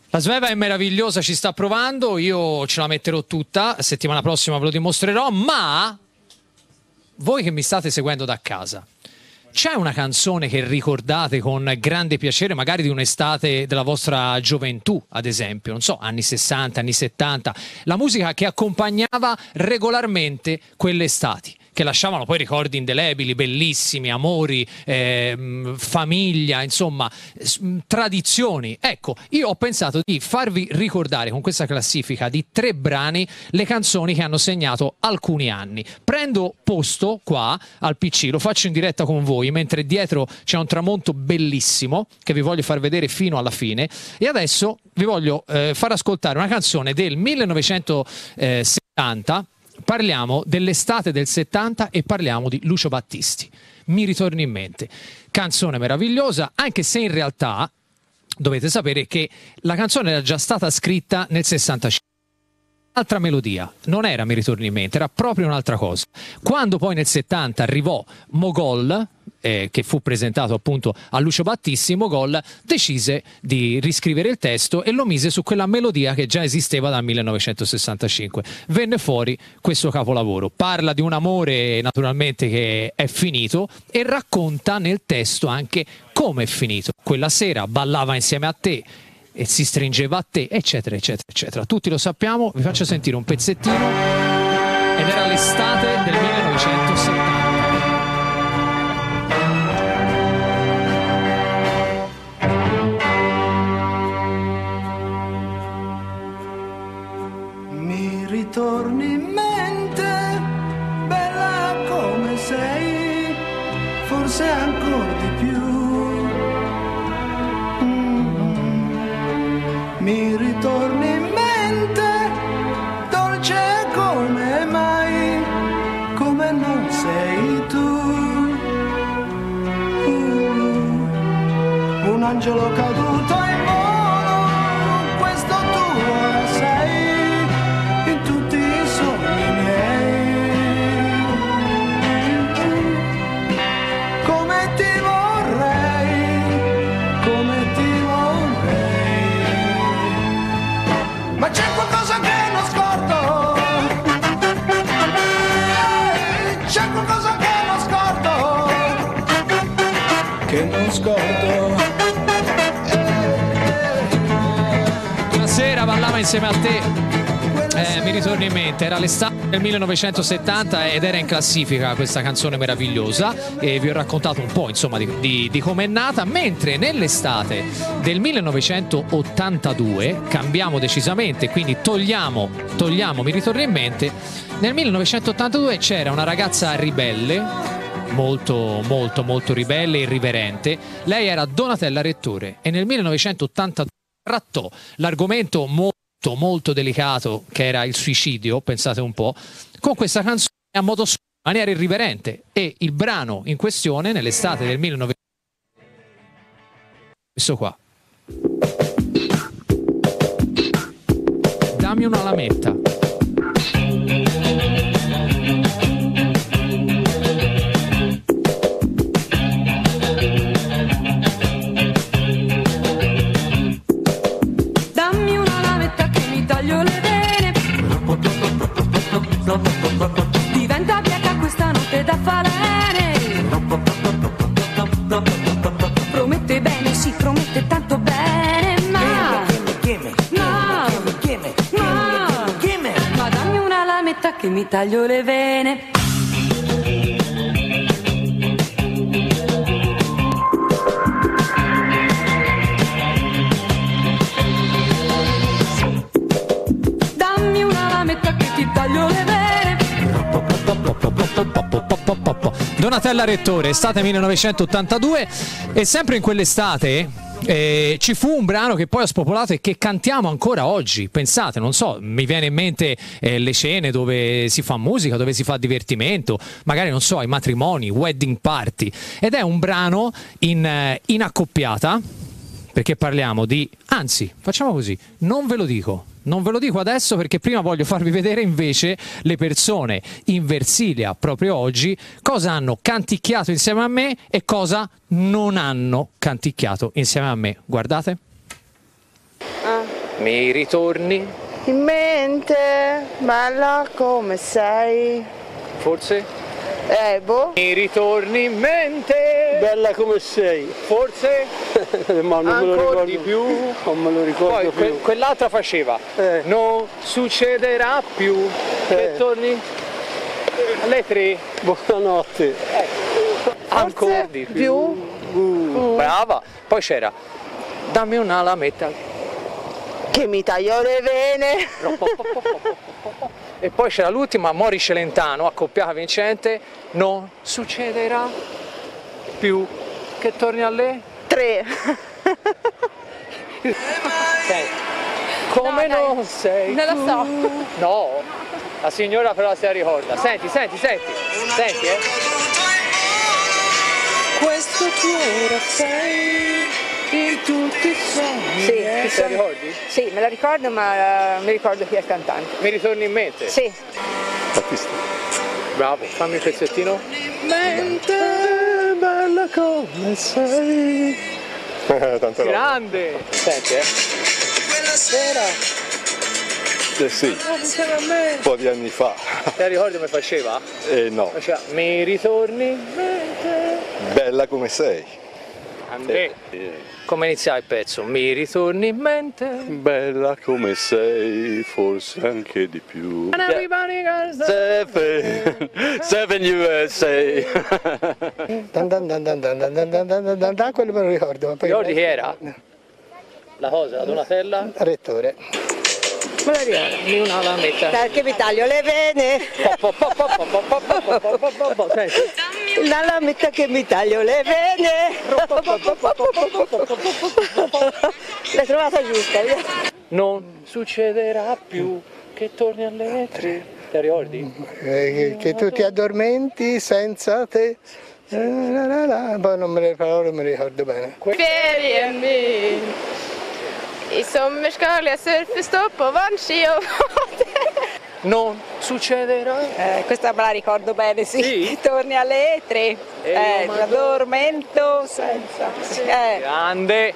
La Sveva è meravigliosa, ci sta provando, io ce la metterò tutta, settimana prossima ve lo dimostrerò, ma voi che mi state seguendo da casa, c'è una canzone che ricordate con grande piacere, magari di un'estate della vostra gioventù, ad esempio, non so, anni sessanta, anni settanta, la musica che accompagnava regolarmente quelle estati, che lasciavano poi ricordi indelebili, bellissimi, amori, eh, famiglia, insomma, tradizioni. Ecco, io ho pensato di farvi ricordare con questa classifica di tre brani le canzoni che hanno segnato alcuni anni. Prendo posto qua al P C, lo faccio in diretta con voi, mentre dietro c'è un tramonto bellissimo che vi voglio far vedere fino alla fine, e adesso vi voglio eh, far ascoltare una canzone del millenovecentosettanta. Parliamo dell'estate del settanta e parliamo di Lucio Battisti. Mi ritorna in mente. Canzone meravigliosa, anche se in realtà dovete sapere che la canzone era già stata scritta nel sessantacinque. Altra melodia, non era Mi ritorni in mente, era proprio un'altra cosa. Quando poi nel settanta arrivò Mogol, eh, che fu presentato appunto a Lucio Battisti, Mogol decise di riscrivere il testo e lo mise su quella melodia che già esisteva dal millenovecentosessantacinque. Venne fuori questo capolavoro. Parla di un amore naturalmente che è finito e racconta nel testo anche come è finito. Quella sera ballava insieme a te e si stringeva a te, eccetera, eccetera, eccetera. Tutti lo sappiamo, vi faccio sentire un pezzettino ed era l'estate del millenovecentosettanta. Mi ritorni in mente, bella come sei, forse ancora di più. Mi ritorni in mente, dolce come mai, come non sei tu. Uh, un angelo caduto in volo, questo tu ora sei, in tutti i sogni miei. Come ti vorrei, come ti ma c'è qualcosa che non scordo, c'è qualcosa che non scordo, che non scordo. Una sera ballava insieme a te, eh, mi ritorni in mente, era l'estate del millenovecentosettanta ed era in classifica questa canzone meravigliosa e vi ho raccontato un po' insomma di, di, di com'è nata, mentre nell'estate del millenovecentottantadue cambiamo decisamente, quindi togliamo, togliamo mi ritorna in mente. Nel millenovecentottantadue c'era una ragazza ribelle, molto molto molto ribelle e irriverente. Lei era Donatella Rettore e nel millenovecentottantadue trattò l'argomento molto molto delicato che era il suicidio, pensate un po', con questa canzone a modo suo, in maniera irriverente, e il brano in questione nell'estate del millenovecentottantadue, questo qua, Dammi una lametta. Diventa bieca questa notte da falene. Promette bene, sì, promette tanto bene. Ma Ma Ma Ma dammi una lametta che mi taglio le vene. Dammi una lametta che ti taglio le vene. Donatella Rettore, estate millenovecentottantadue, e sempre in quell'estate eh, ci fu un brano che poi ha spopolato e che cantiamo ancora oggi. Pensate, non so, mi viene in mente eh, le scene dove si fa musica, dove si fa divertimento, magari non so, ai matrimoni, wedding party, ed è un brano in, eh, in accoppiata, perché parliamo di, anzi, facciamo così, non ve lo dico. Non ve lo dico adesso perché prima voglio farvi vedere invece le persone in Versilia proprio oggi cosa hanno canticchiato insieme a me e cosa non hanno canticchiato insieme a me. Guardate. Ah. mi ritorni in mente, bella come sei. forse? Eh, boh. Mi ritorni in mente, Bella come sei. forse? Ma non me lo Ancora ricordo di più. Non me lo ricordo Poi più. que- quell'altra faceva, Eh. non succederà più che Eh. torni alle tre. Buonanotte. Ancora di più. Uh, brava. Poi c'era, dammi una lametta. Che mi taglio le vene. E poi c'era l'ultima, Mori Celentano, accoppiata vincente, non succederà più che torni alle tre. Senti, come No, non sei non lo tu? so. No, la signora però se la ricorda. Senti, senti, senti, senti, eh. Questo che ora sei in tutti i sogni. Sì, eh? ci Te la sono- ricordi? Sì, me la ricordo, ma eh, mi ricordo chi è il cantante. Mi ritorni in mente? Sì. Battista. Bravo, fammi un pezzettino. Mente bella come sei. Tanta roba. Grande! Senti, eh. Quella sera. Eh sì, Insieme a me. un po' di anni fa. Te la ricordi come faceva? Eh no, Faceva, mi ritorni in mente. bella come sei. Andrea, come iniziava il pezzo? Mi ritorni in mente. Bella come sei, forse anche di più. Seven, seven U S A. Dan dan dan dan dan dan dan dan dan dan dan dan, quello me lo ricordo. Ma poi Ricordi chi era? La cosa, la Donatella? Rettore. Me la ricordo, di una lametta. Perché mi taglio le vene. Senti. La lametta che mi taglio le vene. L'hai trovata giusta, via. Non succederà più che torni alle tre. Te la ricordi? Eh, che, che tu ti addormenti senza te. Eh, la, la, la. Poi non me le parole me le ricordo bene. Ferien min, i sommar ska jag surfa, stå på vannski och Non succederà. Eh, questa me la ricordo bene, sì. Sì? Torni alle tre. E Eh, io mi addormento senza. Eh. Grande.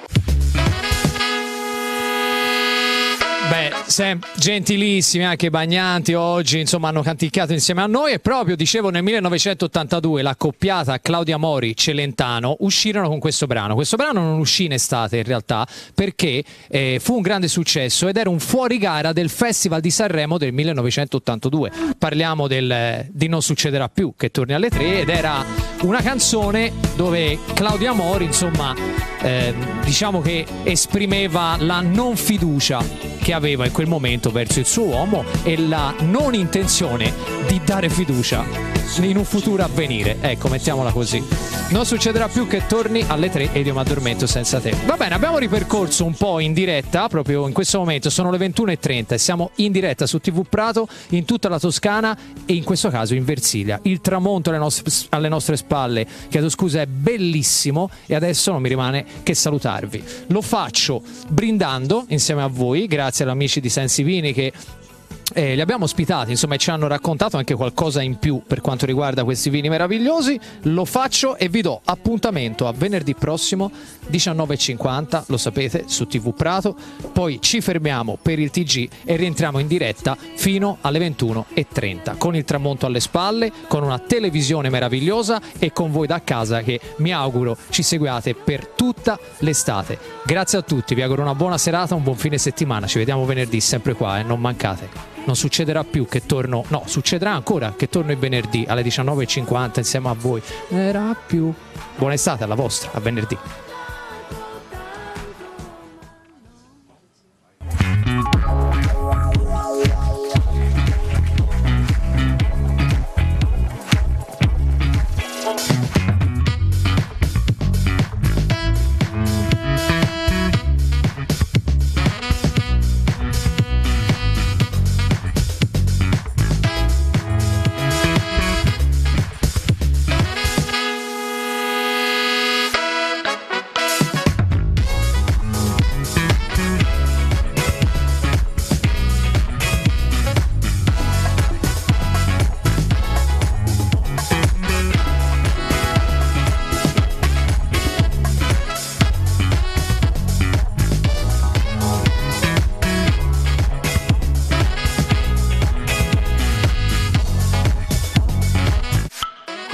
Beh, sem- gentilissimi anche i Bagnanti oggi, insomma, hanno canticchiato insieme a noi e proprio, dicevo, nel millenovecentottantadue la coppiata Claudia Mori Celentano uscirono con questo brano. Questo brano non uscì in estate in realtà perché eh, fu un grande successo ed era un fuorigara del Festival di Sanremo del millenovecentottantadue. Parliamo del, di Non succederà più che torni alle tre ed era una canzone dove Claudia Mori, insomma, eh, diciamo che esprimeva la non fiducia che aveva in quel momento verso il suo uomo e la non intenzione di dare fiducia in un futuro a venire. Ecco, mettiamola così. Non succederà più che torni alle tre ed io mi addormento senza te. Va bene, abbiamo ripercorso un po' in diretta, proprio in questo momento sono le ventuno e trenta e siamo in diretta su tivù Prato, in tutta la Toscana e in questo caso in Versilia. Il tramonto alle nostre, alle nostre spalle, chiedo scusa, è bellissimo e adesso non mi rimane che salutarvi. Lo faccio brindando insieme a voi, grazie agli amici di Sensivini che Eh, li abbiamo ospitati, insomma, e ci hanno raccontato anche qualcosa in più per quanto riguarda questi vini meravigliosi. Lo faccio e vi do appuntamento a venerdì prossimo diciannove e cinquanta, lo sapete, su tivù Prato. Poi ci fermiamo per il T G e rientriamo in diretta fino alle ventuno e trenta con il tramonto alle spalle, con una televisione meravigliosa e con voi da casa che mi auguro ci seguiate per tutta l'estate. Grazie a tutti, vi auguro una buona serata, un buon fine settimana, ci vediamo venerdì sempre qua e eh, non mancate. Non succederà più che torno, no, succederà ancora che torno il venerdì alle diciannove e cinquanta insieme a voi. Non era più. Buona estate alla vostra, a venerdì.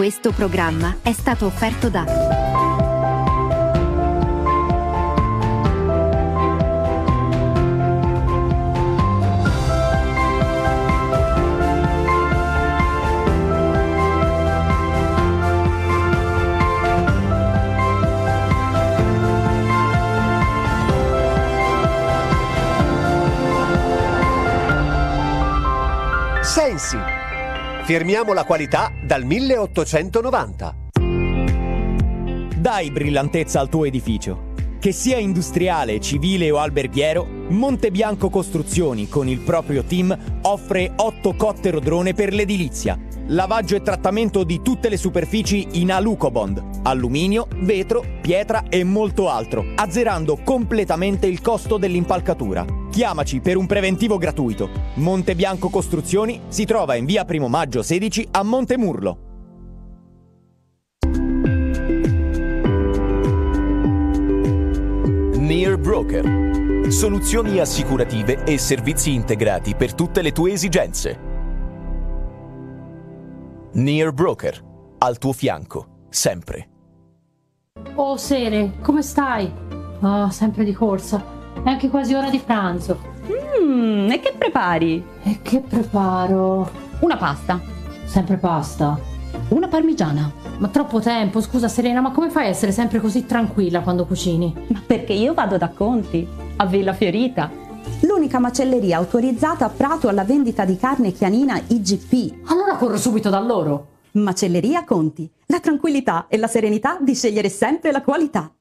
Questo programma è stato offerto da Sensi. Firmiamo la qualità dal milleottocentonovanta. Dai brillantezza al tuo edificio. Che sia industriale, civile o alberghiero, Montebianco Costruzioni con il proprio team offre otto cottero drone per l'edilizia. Lavaggio e trattamento di tutte le superfici in Alucobond, alluminio, vetro, pietra e molto altro, azzerando completamente il costo dell'impalcatura. Chiamaci per un preventivo gratuito. Montebianco Costruzioni si trova in via Primo Maggio sedici a Montemurlo. Near Broker. Soluzioni assicurative e servizi integrati per tutte le tue esigenze. Near Broker, al tuo fianco, sempre. Oh Sere, come stai? Ah, sempre di corsa. È anche quasi ora di pranzo. Mmm, e che prepari? E che preparo? Una pasta. Sempre pasta? Una parmigiana. Ma troppo tempo, scusa Serena, ma come fai a essere sempre così tranquilla quando cucini? Ma perché io vado da Conti, a Villa Fiorita. L'unica macelleria autorizzata a Prato alla vendita di carne chianina I G P. Allora corro subito da loro. Macelleria Conti. La tranquillità e la serenità di scegliere sempre la qualità.